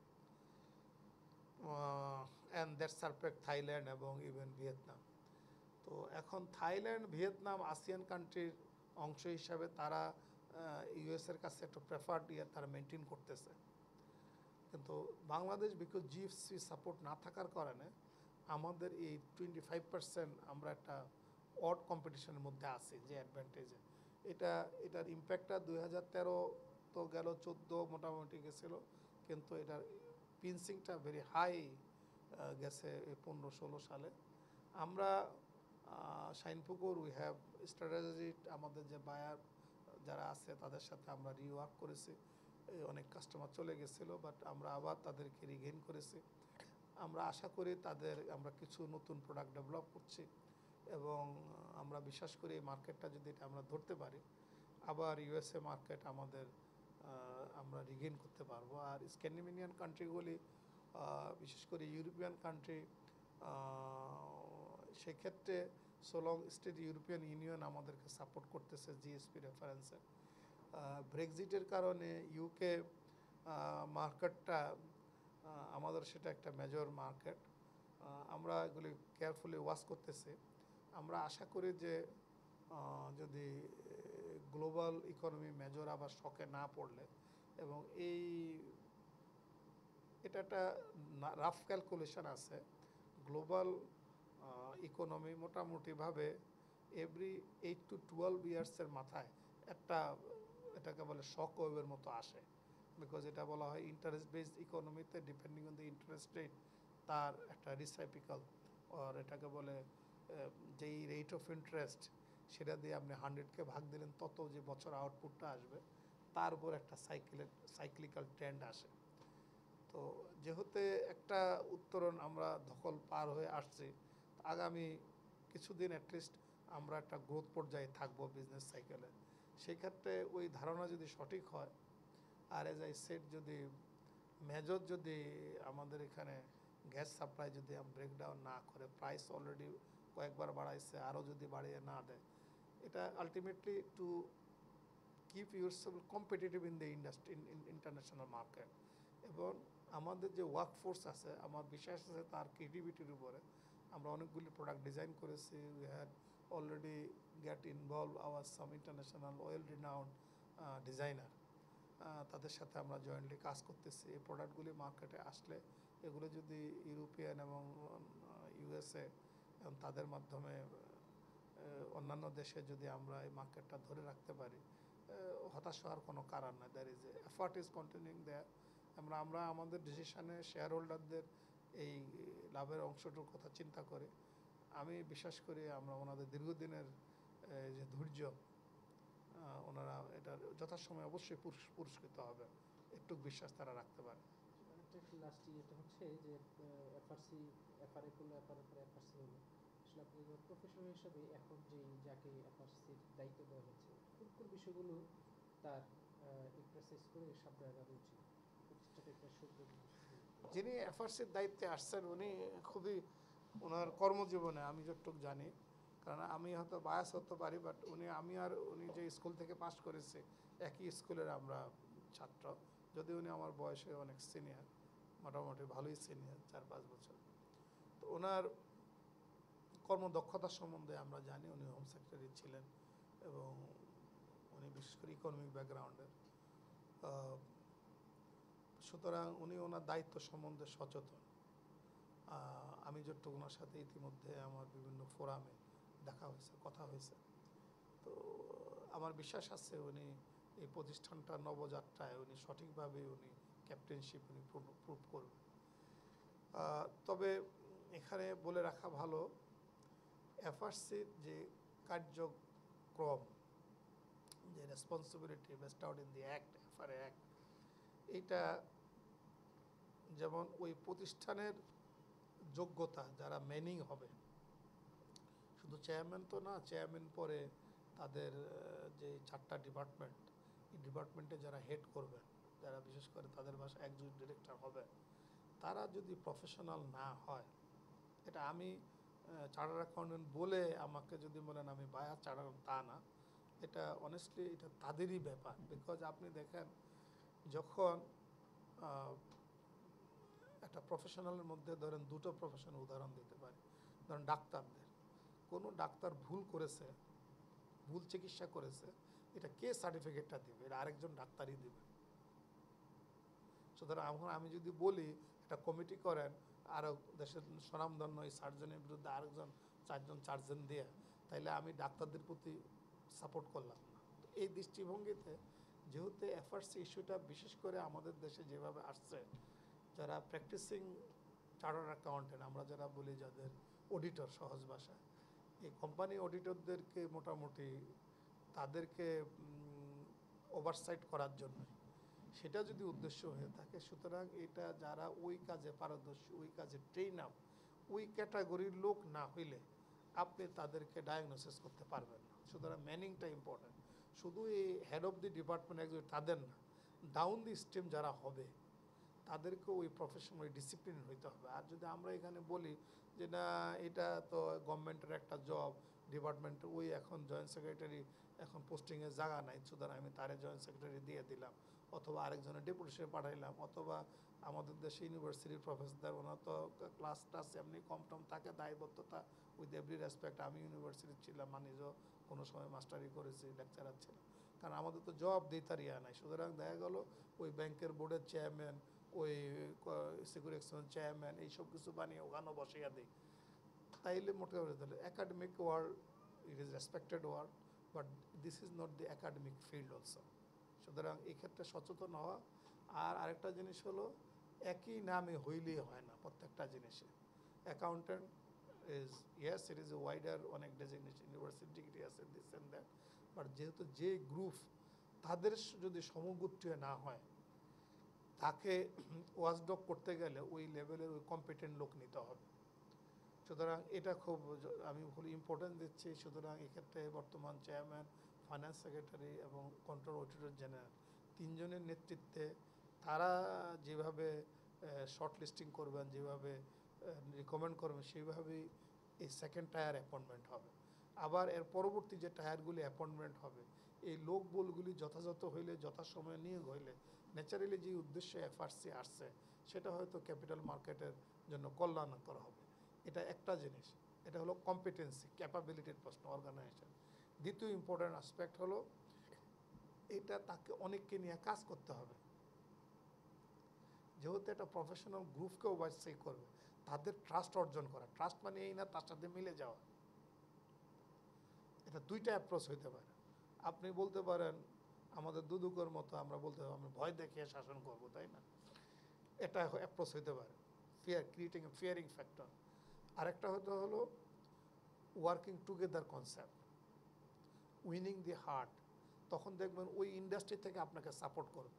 and that সারপ্রেক থাইল্যান্ড এবং ইভেন ভিয়েতনাম। তো এখন থাইল্যান্ড ভিয়েতনাম আসিয়ান কান্ট্রির অংশ হিসাবে তারা ইউএসের কাছে একটা প্রেফার্ড তারা মেনটেন করতেছে। কিন্তু বাংলাদেশ বিকজ জিএফসি সাপোর্ট না থাকার কারণে আমাদের এই 25% আমরা একটা অড কম্পিটিশনের মধ্যে আছি যে অ্যাডভান্টেজে। এটার ইম্প্যাক্টটা 2013 তো গেল, 14 মোটামুটি গেছিলো, কিন্তু এটার পিনসিংটা ভেরি হাই গেছে 15-16 সালে। আমরা শাইনপুকুর উই হ্যাভ স্ট্র্যাটেজি, আমাদের যে বায়ার যারা আছে তাদের সাথে আমরা রিওয়ার্ক করেছি। অনেক কাস্টমার চলে গেছিলো, বাট আমরা আবার তাদেরকে রিগেইন করেছি। আমরা আশা করি আমরা কিছু নতুন প্রোডাক্ট ডেভেলপ করছি, এবং আমরা বিশ্বাস করি এই মার্কেটটা যদি এটা আমরা ধরতে পারি, আবার ইউএসএ মার্কেট আমরা রিগেইন করতে পারবো। আর স্ক্যান্ডিনেভিয়ান কান্ট্রিগুলি, বিশেষ করে ইউরোপিয়ান কান্ট্রি, সেক্ষেত্রে সোলং স্টেট ইউরোপিয়ান ইউনিয়ন আমাদেরকে সাপোর্ট করতেছে জিএসপি রেফারেন্সে। ব্রেক্সিটের কারণে ইউকে মার্কেটটা আমাদের সেটা একটা মেজর মার্কেট, আমরা এগুলি কেয়ারফুলি ওয়াচ করতেছি। আমরা আশা করি যে যদি গ্লোবাল ইকোনমি মেজর আবার শকে না পড়লে, এবং এটা একটা রাফ ক্যালকুলেশন আছে, গ্লোবাল ইকোনমি মোটামুটিভাবে এভরি 8 to 12 ইয়ার্সের মাথায় এটাকে বলে শক ওয়েভের মতো আসে। বিকজ এটা বলা হয় ইন্টারেস্ট বেসড ইকোনমিতে depending on the interest rate তার একটা রিসাইপিক্যাল, আর এটাকে বলে যেই রেট অফ ইন্টারেস্ট সেটা দিয়ে আপনি 100-কে ভাগ দিলেন, তত যে বছর আউটপুটটা আসবে তার উপর একটা সাইক্লিক্যাল ট্রেন্ড আসে। তো যেহেতু একটা উত্তরণ আমরা ধকল পার হয়ে আসছি, আগামী কিছুদিন অ্যাটলিস্ট আমরা একটা গ্রোথ পর্যায়ে থাকবো বিজনেস সাইকেলে। সেক্ষেত্রে ওই ধারণা যদি সঠিক হয়, আর এজ আই সেড, যদি আমাদের এখানে গ্যাস সাপ্লাই যদি ব্রেকডাউন না করে, প্রাইস অলরেডি কয়েকবার বাড়াইছে, আরও যদি বাড়িয়ে না দেয়, এটা ultimately to keep yourself competitive in the industry international market. এবং আমাদের যে ওয়ার্কফোর্স আছে, আমার বিশ্বাস আছে তার ক্রিয়েটিভিটির উপরে। আমরা অনেকগুলি প্রোডাক্ট ডিজাইন করেছি, we had already get involve our some international well renowned designer, তাদের সাথে আমরা জয়েন্টলি কাজ করতেছি। এই প্রোডাক্টগুলি মার্কেটে আসলে এগুলো যদি ইউরোপিয়ান এবং ইউএসএ এবং তাদের মাধ্যমে অন্যান্য দেশে যদি আমরা এই মার্কেটটা ধরে রাখতে পারি, হতাশ হওয়ার কোনো কারণ নাই। There is effort is continuing there. আমরা আমাদের ডিসিশনে শেয়ার হোল্ডারদের এই লাভের অংশটার কথা চিন্তা করে আমি বিশ্বাস করি আমরা ওনাদের দীর্ঘদিনের যে ধৈর্য, ওনারা এটার যথাসময়ে অবশ্যই পুরস্কৃত হবে, একটু বিশ্বাস তারা রাখতে পারে। একটা লাস্ট ইয়েটা হচ্ছে যে এফআরসি, এফআরএ করলো, এফআরএ পরে এফআরসি হলো, আসলে আপনি প্রফেশনাল হিসাবে এখন যাকে এফআরসির দায়িত্ব দেওয়া হচ্ছে, কোন কোন বিষয়গুলো তার এক্সারসাইজ করে সামনে আগানো উচিত প্রতিষ্ঠাটা একটা সুন্দর যিনি এফআরসির দায়িত্বে আসছেন উনি খুবই ওনার কর্মজীবনে আমি যতটুকু জানি, কারণ আমি হয়তো বায়াস হতে পারি, বাট উনি যে স্কুল থেকে পাস করেছে একই স্কুলের আমরা ছাত্র, যদি উনি আমার বয়সে অনেক সিনিয়র, মোটামুটি ভালোই সিনিয়র, 4-5 বছর। তো ওনার কর্মদক্ষতা সম্বন্ধে আমরা জানি, উনি হোম সেক্রেটারি ছিলেন এবং উনি বিশেষ করে ইকোনমিক ব্যাকগ্রাউন্ডের, সুতরাং উনি ওনার দায়িত্ব সম্বন্ধে সচেতন। আমি যতটুকু ওনার সাথে ইতিমধ্যে আমার বিভিন্ন ফোরামে দেখা হয়েছে, কথা হয়েছে, তো আমার বিশ্বাস আছে উনি এই প্রতিষ্ঠানটার নবযাত্রায় উনি সঠিকভাবে উনি ক্যাপ্টেনশিপ উনি প্রুভ করবেন। তবে এখানে বলে রাখা ভালো, এফআরসির যে কার্যক্রম, যে responsibility best out in the act, FRA act, এইটা যেমন ওই প্রতিষ্ঠানের যোগ্যতা যারা ম্যানিং হবে, শুধু চেয়ারম্যান তো না, চেয়ারম্যান পরে তাদের যে 4টা ডিপার্টমেন্ট, এই ডিপার্টমেন্টে যারা হেড করবেন, যারা বিশেষ করে তাদের বাসায় একজন ডিরেক্টর হবে, তারা যদি প্রফেশনাল না হয়, এটা আমি চার্টার অ্যাকাউন্টেন্ট বলে আমাকে যদি বলেন আমি বায়ার চার্টার, তা না, এটা অনেস্টলি এটা তাদেরই ব্যাপার। বিকজ আপনি দেখেন যখন একটা প্রফেশনালের মধ্যে ধরেন দুটো প্রফেশন উদাহরণ দিতে পারি, ধরেন ডাক্তারদের, কোনো ডাক্তার ভুল করেছে, ভুল চিকিৎসা করেছে, এটা কে সার্টিফিকেটটা দেবে? এটা আরেকজন ডাক্তারই দেবে। সুতরাং এখন আমি যদি বলি একটা কমিটি করেন, আরও দেশের স্বনামধন্য এই সার্জনের বিরুদ্ধে আরেকজন 4জন সার্জন দিয়ে, তাইলে আমি ডাক্তারদের প্রতি সাপোর্ট করলাম না। এই দৃষ্টিভঙ্গিতে যেহেতু এফআরসি ইস্যুটা বিশেষ করে আমাদের দেশে যেভাবে আসছে, যারা প্র্যাকটিসিং চার্টার্ড অ্যাকাউন্টেন্ট, আমরা যারা বলি যাদের অডিটর সহজ ভাষায়, এই কোম্পানি অডিটরদেরকে মোটামুটি তাদেরকে ওভারসাইট করার জন্য, সেটা যদি উদ্দেশ্য হয়ে থাকে, সুতরাং এটা যারা ওই কাজে পারদর্শী, ওই কাজে ট্রেন আপ, ওই ক্যাটাগরির লোক না হইলে আপনি তাদেরকে ডায়াগনোসিস করতে পারবেন না। সুতরাং ম্যানিংটা ইম্পর্ট্যান্ট। শুধু এই হেড অফ দি ডিপার্টমেন্ট একজন তাদের না, ডাউন দি স্ট্রিম যারা হবে তাদেরকে ওই প্রফেশনাল ডিসিপ্লিন হইতে হবে। আর যদি আমরা এখানে বলি যে না এটা তো গভর্নমেন্টের একটা জব, ডিপার্টমেন্টের ওই এখন জয়েন্ট সেক্রেটারি এখন পোস্টিংয়ের জায়গা নাই, সুতরাং আমি তারে জয়েন্ট সেক্রেটারি দিয়ে দিলাম, অথবা আরেকজনের ডেপুটেশনে পাঠাইলাম, অথবা আমাদের দেশে ইউনিভার্সিটির প্রফেসরদের ওনার তো ক্লাস টাস এমনি কম টম থাকে, দায়বদ্ধতা উইথ এভরি রেসপেক্ট, আমি ইউনিভার্সিটি ছিলাম, নিজেও কোনো সময় মাস্টারি করেছি, লেকচারার ছিলাম, কারণ আমাদের তো জব দিতার ইয়া নাই। সুতরাং দেখা গেল ওই ব্যাংকের বোর্ডের চেয়ারম্যান, ওই সিকিউরিটি এক্সচেঞ্জ চেয়ারম্যান, এইসব কিছু বানিয়ে ওখানেও বসাইয়া দিই, তাইলে মোটামুটি তাহলে academic world, it is respected world, but this is not the academic field also. সুতরাং এই ক্ষেত্রে সচেতন হওয়া। আর আরেকটা জিনিস হলো, একই নামে হইলেই হয় না প্রত্যেকটা জিনিসে। Accountant is yes, it is a wider, অনেক ডেজিগনেশন, ইউনিভার্সিটি ডিগ্রি আছে, দিস অ্যান্ড দ্যাট, বাট যেহেতু যে গ্রুপ তাদের যদি সমগোত্রীয় না হয়, তাকে ওয়াচডগ করতে গেলে ওই লেভেলের ওই কম্পিটেন্ট লোক নিতে হবে। সুতরাং এটা খুব আমি খুব ইম্পর্টেন্স দিচ্ছি। সুতরাং এক্ষেত্রে বর্তমান চেয়ারম্যান, ফাইন্যান্স সেক্রেটারি এবং কন্ট্রোল অডিটর জেনারেল, 3জনের নেতৃত্বে তারা যেভাবে শর্ট লিস্টিং করবেন, যেভাবে রিকমেন্ড করবেন, সেইভাবেই এই সেকেন্ড টায়ার অ্যাপয়েন্টমেন্ট হবে। আবার এর পরবর্তী যে টায়ারগুলি অ্যাপয়েন্টমেন্ট হবে, এই লোকবলগুলি যথাযথ হইলে, যথাসময়ে নিয়োগ হইলে, ন্যাচারালি যে উদ্দেশ্যে এফআরসি আসছে সেটা হয়তো ক্যাপিটাল মার্কেটের জন্য কল্যাণকর হবে। এটা একটা জিনিস, এটা হলো কম্পিটেন্সি, ক্যাপাবিলিটির প্রশ্ন, অর্গানাইজেশন। দ্বিতীয় ইম্পর্ট্যান্ট অ্যাসপেক্ট হলো এটা তাকে অনেককে নিয়ে কাজ করতে হবে। যেহেতু একটা প্রফেশনাল গ্রুপকে ওভারসি করবে, তাদের ট্রাস্ট অর্জন করা, ট্রাস্ট মানে এই না তার সাথে মিলে যাওয়া। এটা দুইটা অ্যাপ্রোচ হইতে পারে। আপনি বলতে পারেন আমাদের দুদুকের মতো আমরা বলতে হবে আমরা ভয় দেখিয়ে শাসন করব, তাই না? এটা অ্যাপ্রোচ হইতে পারে, ক্রিয়েটিং এ ফিয়ারিং ফ্যাক্টর। আরেকটা হলো working together concept, winning the heart. তখন দেখবেন ওই ইন্ডাস্ট্রি থেকে আপনাকে সাপোর্ট করবে।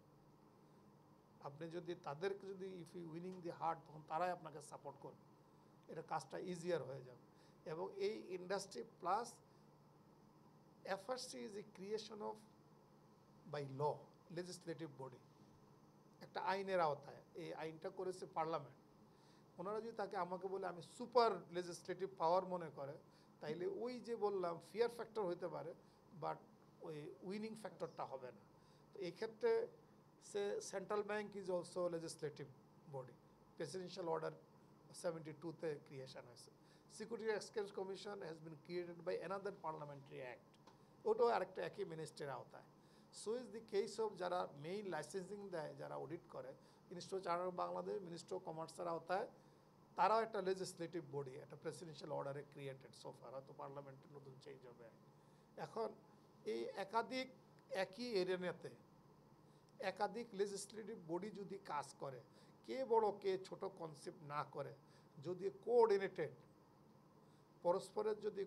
আপনি যদি তাদেরকে যদি if you winning the heart, তখন তারাই আপনাকে সাপোর্ট করবে, এটা কাজটা ইজিয়ার হয়ে যাবে। এবং এই industry plus FRC is a creation of by law, legislative body, একটা আইনের আওতায়। এই আইনটা করেছে পার্লামেন্ট। ওনারা যদি তাকে আমাকে বলে আমি সুপার লেজিসলেটিভ পাওয়ার মনে করে, তাইলে ওই যে বললাম ফিয়ার ফ্যাক্টর হইতে পারে, বাট ওই উইনিং ফ্যাক্টরটা হবে না। তো এই ক্ষেত্রে say central bank is also legislative body, presidential order 72-তে ক্রিয়েশন হয়েছে। Security exchange commission has been created by another parliamentary act, ওটাও আরেকটা একই মিনিস্ট্রির আওতায়। So is the case of যারা মেইন লাইসেন্সিং দেয়, যারা অডিট করে, institute of chartered of Bangladesh, ministry of কমার্সের আওতায়, তারাও একটা লেজিসলেটিভ বডি, একটা প্রেসিডেন্সিয়াল অর্ডারে ক্রিয়েটেড সোফার, হয়তো পার্লামেন্টের নতুন চেঞ্জ হবে। এখন এই একাধিক একই এরিয়াতে একাধিক লেজিসলেটিভ বডি যদি কাজ করে, কে বড় কে ছোট কনসেপ্ট না করে, যদি কোঅর্ডিনেটেড পরস্পরের যদি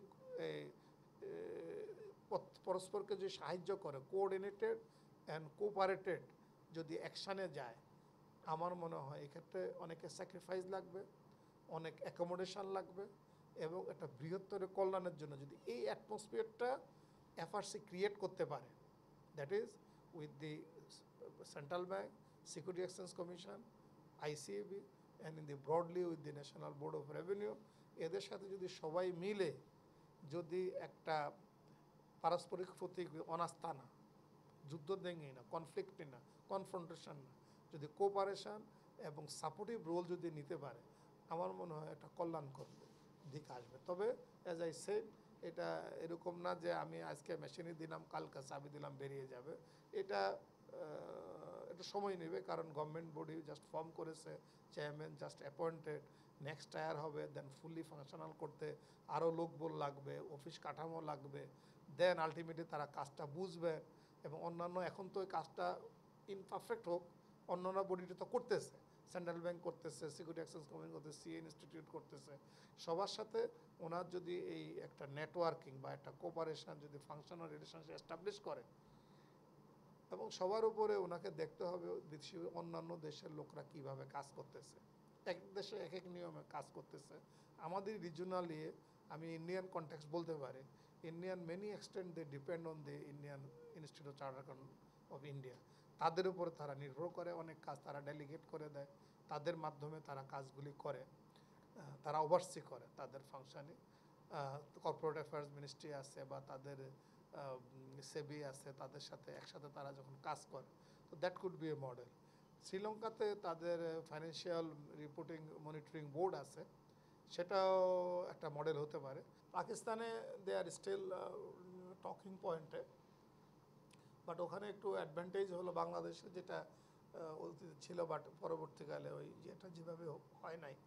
পরস্পরকে যদি সাহায্য করে, কোঅর্ডিনেটেড অ্যান্ড কোঅপারেটেড যদি অ্যাকশানে যায়, আমার মনে হয় এক্ষেত্রে অনেকে স্যাক্রিফাইস লাগবে, অনেক অ্যাকোমোডেশন লাগবে, এবং একটা বৃহত্তর কল্যাণের জন্য যদি এই অ্যাটমসফিয়ারটা এফআরসি ক্রিয়েট করতে পারে, that is with the central bank, security exchange commission, ICAB, and in the broadly with the national board of revenue, এদের সাথে যদি সবাই মিলে যদি একটা পারস্পরিক প্রতি অনাস্থা না, যুদ্ধ দেঙ্গি না, কনফ্লিক্ট না, কনফ্রন্টেশন না, যদি কোঅপারেশন এবং সাপোর্টিভ রোল যদি নিতে পারে, আমার মনে হয় একটা কল্যাণকর দিক আসবে। তবে অ্যাজ আই সেড, এটা এরকম না যে আমি আজকে মেশিনে দিলাম, কালকে চাবি দিলাম বেরিয়ে যাবে। এটা এটা সময় নেবে, কারণ গভর্নমেন্ট বডি জাস্ট ফর্ম করেছে, chairman just appointed, next tier হবে, দেন ফুললি ফাংশনাল করতে আরও লোকবল লাগবে, অফিস কাঠামো লাগবে, দেন আলটিমেটলি তারা কাজটা বুঝবে। এবং অন্যান্য এখন তো ওই কাজটা ইনপারফেক্ট হোক, অন্যান্য বডিটা তো করতেছে, সেন্ট্রাল ব্যাংক করতেছে, সিকিউরিটি এক্সচেঞ্জ কমিশন করতেছে, সিএ ইনস্টিটিউট করতেছে। সবার সাথে ওনার যদি এই একটা নেটওয়ার্কিং বা একটা কোঅপারেশন যদি ফাংশনাল রিলেশনশিপ এস্টাবলিশ করে, এবং সবার উপরে ওনাকে দেখতে হবে দেশীয় অন্যান্য দেশের লোকরা কিভাবে কাজ করতেছে, এক দেশে এক এক নিয়মে কাজ করতেছে। আমাদের রিজনালি, আমি ইন্ডিয়ান কনটেক্সট বলতে পারি, Indian many extent they depend on the Indian institute of chartered of India. তাদের উপরে তারা নির্ভর করে, অনেক কাজ তারা ডেলিগেট করে দেয়, তাদের মাধ্যমে তারা কাজগুলি করে, তারা ওভারসি করে তাদের ফাংশনে। কর্পোরেট অ্যাফেয়ার্স মিনিস্ট্রি আছে বা তাদের সেবি আছে, তাদের সাথে একসাথে তারা যখন কাজ করে, তো that could be a model. শ্রীলঙ্কাতে তাদের ফাইন্যান্সিয়াল রিপোর্টিং মনিটরিং বোর্ড আছে, সেটাও একটা মডেল হতে পারে। পাকিস্তানে দে আর স্টিল টকিং পয়েন্টে, বাট ওখানে একটু অ্যাডভান্টেজ হলো বাংলাদেশে যেটা অতীতে ছিল, বাট পরবর্তীকালে ওই যেটা যেভাবে হয় নাই।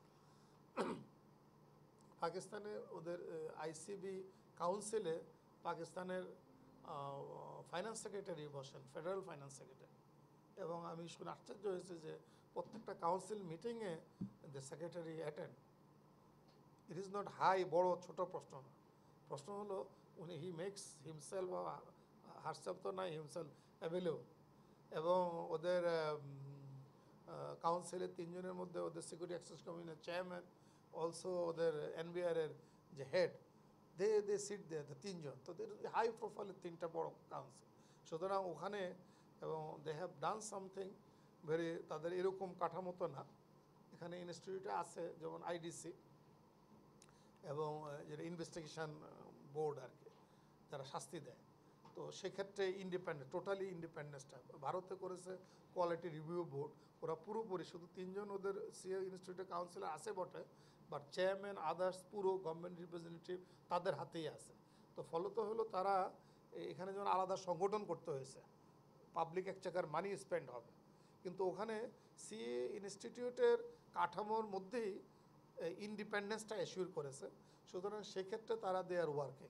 পাকিস্তানে ওদের আইসিবি কাউন্সিলে পাকিস্তানের ফাইন্যান্স সেক্রেটারি বসেন, ফেডারেল ফাইন্যান্স সেক্রেটারি, এবং আমি শুনে আশ্চর্য হয়েছে যে প্রত্যেকটা কাউন্সিল মিটিংয়ে the secretary attend. It is not high, বড় ছোট প্রশ্ন না, প্রশ্ন হলো উনি হি মেক্স হিমসেলফ বা হারসেলফ তো নাই, হিমসেলফ অ্যাভেলেবল। এবং ওদের কাউন্সিলের 3 জনের মধ্যে ওদের সিকিউরিটি এক্সচেঞ্জ কমিশনের চেয়ারম্যান, অলসো ওদের এনবিআরের যে হেড, দে সিট দেয় 3 জন, তো হাই প্রোফাইলের 3টা বড় কাউন্সিল। সুতরাং ওখানে, এবং they have done something very, তাদের এরকম কাঠামো তো না। এখানে ইনস্টিটিউটে আছে যেমন আইডিসি এবং যেটা ইনভেস্টিগেশন বোর্ড আর কি, যারা শাস্তি দেয়, তো সেক্ষেত্রে ইন্ডিপেন্ডেন্ট, টোটালি ইন্ডিপেন্ডেন্ট স্টাফ। ভারতে করেছে কোয়ালিটি রিভিউ বোর্ড, ওরা পুরোপুরি শুধু 3 জন ওদের সিএ ইনস্টিটিউটের কাউন্সিলর আছে বটে, বাট চেয়ারম্যান আদার্স পুরো গভর্নমেন্ট রিপ্রেজেন্টেটিভ তাদের হাতেই আছে। তো ফলত হলো তারা এখানে যেমন আলাদা সংগঠন করতে হয়েছে, পাবলিক এক্সচেকার মানি স্পেন্ড হবে, কিন্তু ওখানে সিএ ইনস্টিটিউটের কাঠামোর মধ্যেই ইন্ডিপেন্ডেন্সটা অ্যাসিওর করেছে। সুতরাং সেক্ষেত্রে তারা দে আর ওয়ার্কিং। তো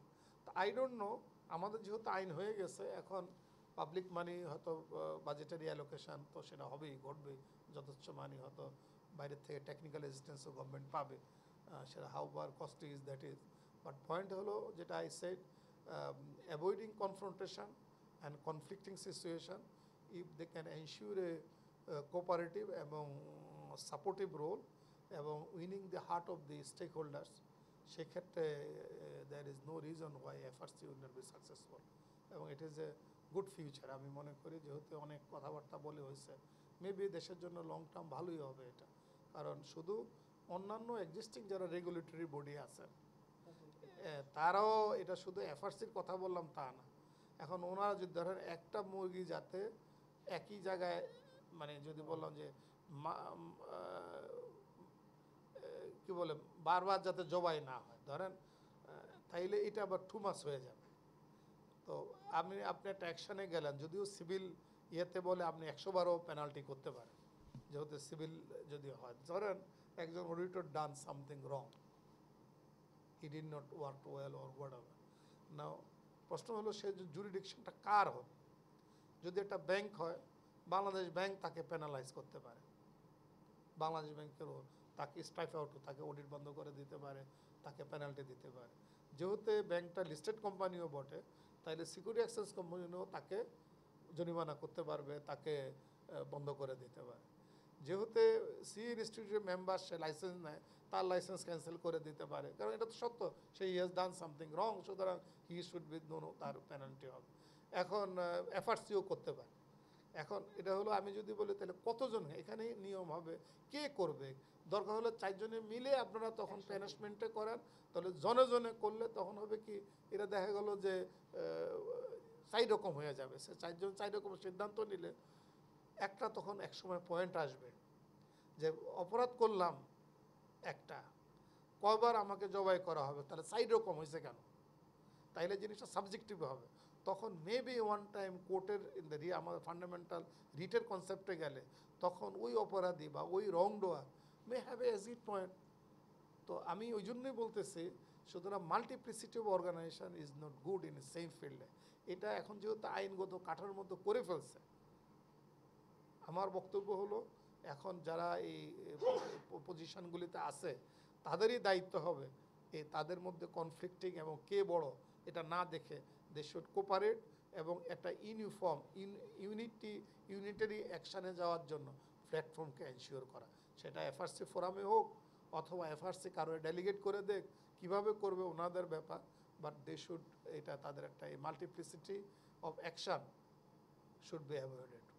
আই ডোন্ট নো, আমাদের যেহেতু আইন হয়ে গেছে, এখন পাবলিক মানি হয়তো বাজেটারি অ্যালোকেশন তো সেটা হবেই, ঘটবে, যথেচ্ছ মানি হয়তো বাইরের থেকে টেকনিক্যাল অ্যাসিস্ট্যান্সও গভর্নমেন্ট পাবে, সেটা how far costly is that is. But point হলো যেটা I said, avoiding confrontation and conflicting situation, if they can ensure a cooperative এবং সাপোর্টিভ রোল এবং winning the heart of the stakeholders, সেক্ষেত্রে there is no reason why FRC will not be successful, এবং it is a good future. আমি মনে করি যেহেতু অনেক কথাবার্তা বলে হয়েছে, মেবি দেশের জন্য লং টার্ম ভালোই হবে এটা, কারণ শুধু অন্যান্য এক্সিস্টিং যারা রেগুলেটরি বডি আছে তারাও, এটা শুধু এফআরসির কথা বললাম তা না, এখন ওনারা যদি ধরেন একটা মুরগি যাতে একই জায়গায়, মানে যদি বললাম যে কি বলে বারবার যাতে জবাই না হয়, ধরেন তাইলে এটা আবার টু মাস হয়ে যাবে। তো আপনি একটা অ্যাকশানে গেলেন, যদিও সিভিল ইয়েতে বলে আপনি 100বারও পেনাল্টি করতে পারেন, যেহেতু সিভিল যদি হয়, ধরেন একজন auditor done something wrong, he did not work well or whatever, now প্রশ্ন হলো সে জুরিডিকশনটা কার হবে। যদি একটা ব্যাংক হয়, বাংলাদেশ ব্যাংক তাকে পেনালাইজ করতে পারে, বাংলাদেশ ব্যাংকেরও তাকে স্ট্রাইক আউট, তাকে অডিট বন্ধ করে দিতে পারে, তাকে পেনাল্টি দিতে পারে। যেহেতু ব্যাংকটা লিস্টেড কোম্পানিও বটে, তাইলে সিকিউরিটি এক্সচেঞ্জ কোম্পানিও তাকে জরিমানা করতে পারবে, তাকে বন্ধ করে দিতে পারে। যেহেতু সি ইনস্টিটিউটের মেম্বার, সে লাইসেন্স নেয়, তার লাইসেন্স ক্যান্সেল করে দিতে পারে, কারণ এটা তো সত্য, সে হ্যাজ ডান সামথিং রং, সুতরাং হি শুড বি নো, তার পেনাল্টি হবে। এখন এফআরসিও করতে পারে। এখন এটা হলো, আমি যদি বলি তাহলে কতজন এখানে নিয়ম হবে, কে করবে, দরকার হলে 4 জনে মিলে আপনারা তখন প্যানিশমেন্টে করেন, তাহলে জনে জনে করলে তখন হবে কি, এটা দেখা গেল যে 4 রকম হয়ে যাবে, সে 4 জন 4 রকম সিদ্ধান্ত নিলে একটা তখন এক সময় পয়েন্ট আসবে যে অপরাধ করলাম একটা, কয়বার আমাকে জবাই করা হবে, তাহলে 4 রকম হয়েছে কেন, তাইলে জিনিসটা সাবজেক্টিভ হবে। তখন মেবি ওয়ান টাইম কোর্টের আমাদের ফান্ডামেন্টাল রিটের কনসেপ্টে গেলে তখন ওই অপরাধী বা ওই রং ডোয়ার মে হ্যাভ এ এজিট পয়েন্ট। তো আমি ওই জন্যই বলতেছি, সুতরাং multiplicity of organization is not good in same ফিল্ডে। এটা এখন যেহেতু আইনগত কাঠার মতো করে ফেলছে, আমার বক্তব্য হলো এখন যারা এই পজিশনগুলিতে আছে তাদেরই দায়িত্ব হবে তাদের মধ্যে কনফ্লিক্টিং এবং কে বড় এটা না দেখে দে শুড কোপারেট এবং একটা ইউনিটারি অ্যাকশানে যাওয়ার জন্য প্ল্যাটফর্মকে এনশিওর করা, সেটা এফআরসি ফোরামে হোক অথবা এফআরসি কারো ডেলিগেট করে দেখ, কীভাবে করবে ওনাদের ব্যাপার, বাট দে শুড, এটা তাদের একটা multiplicity of action should be avoided.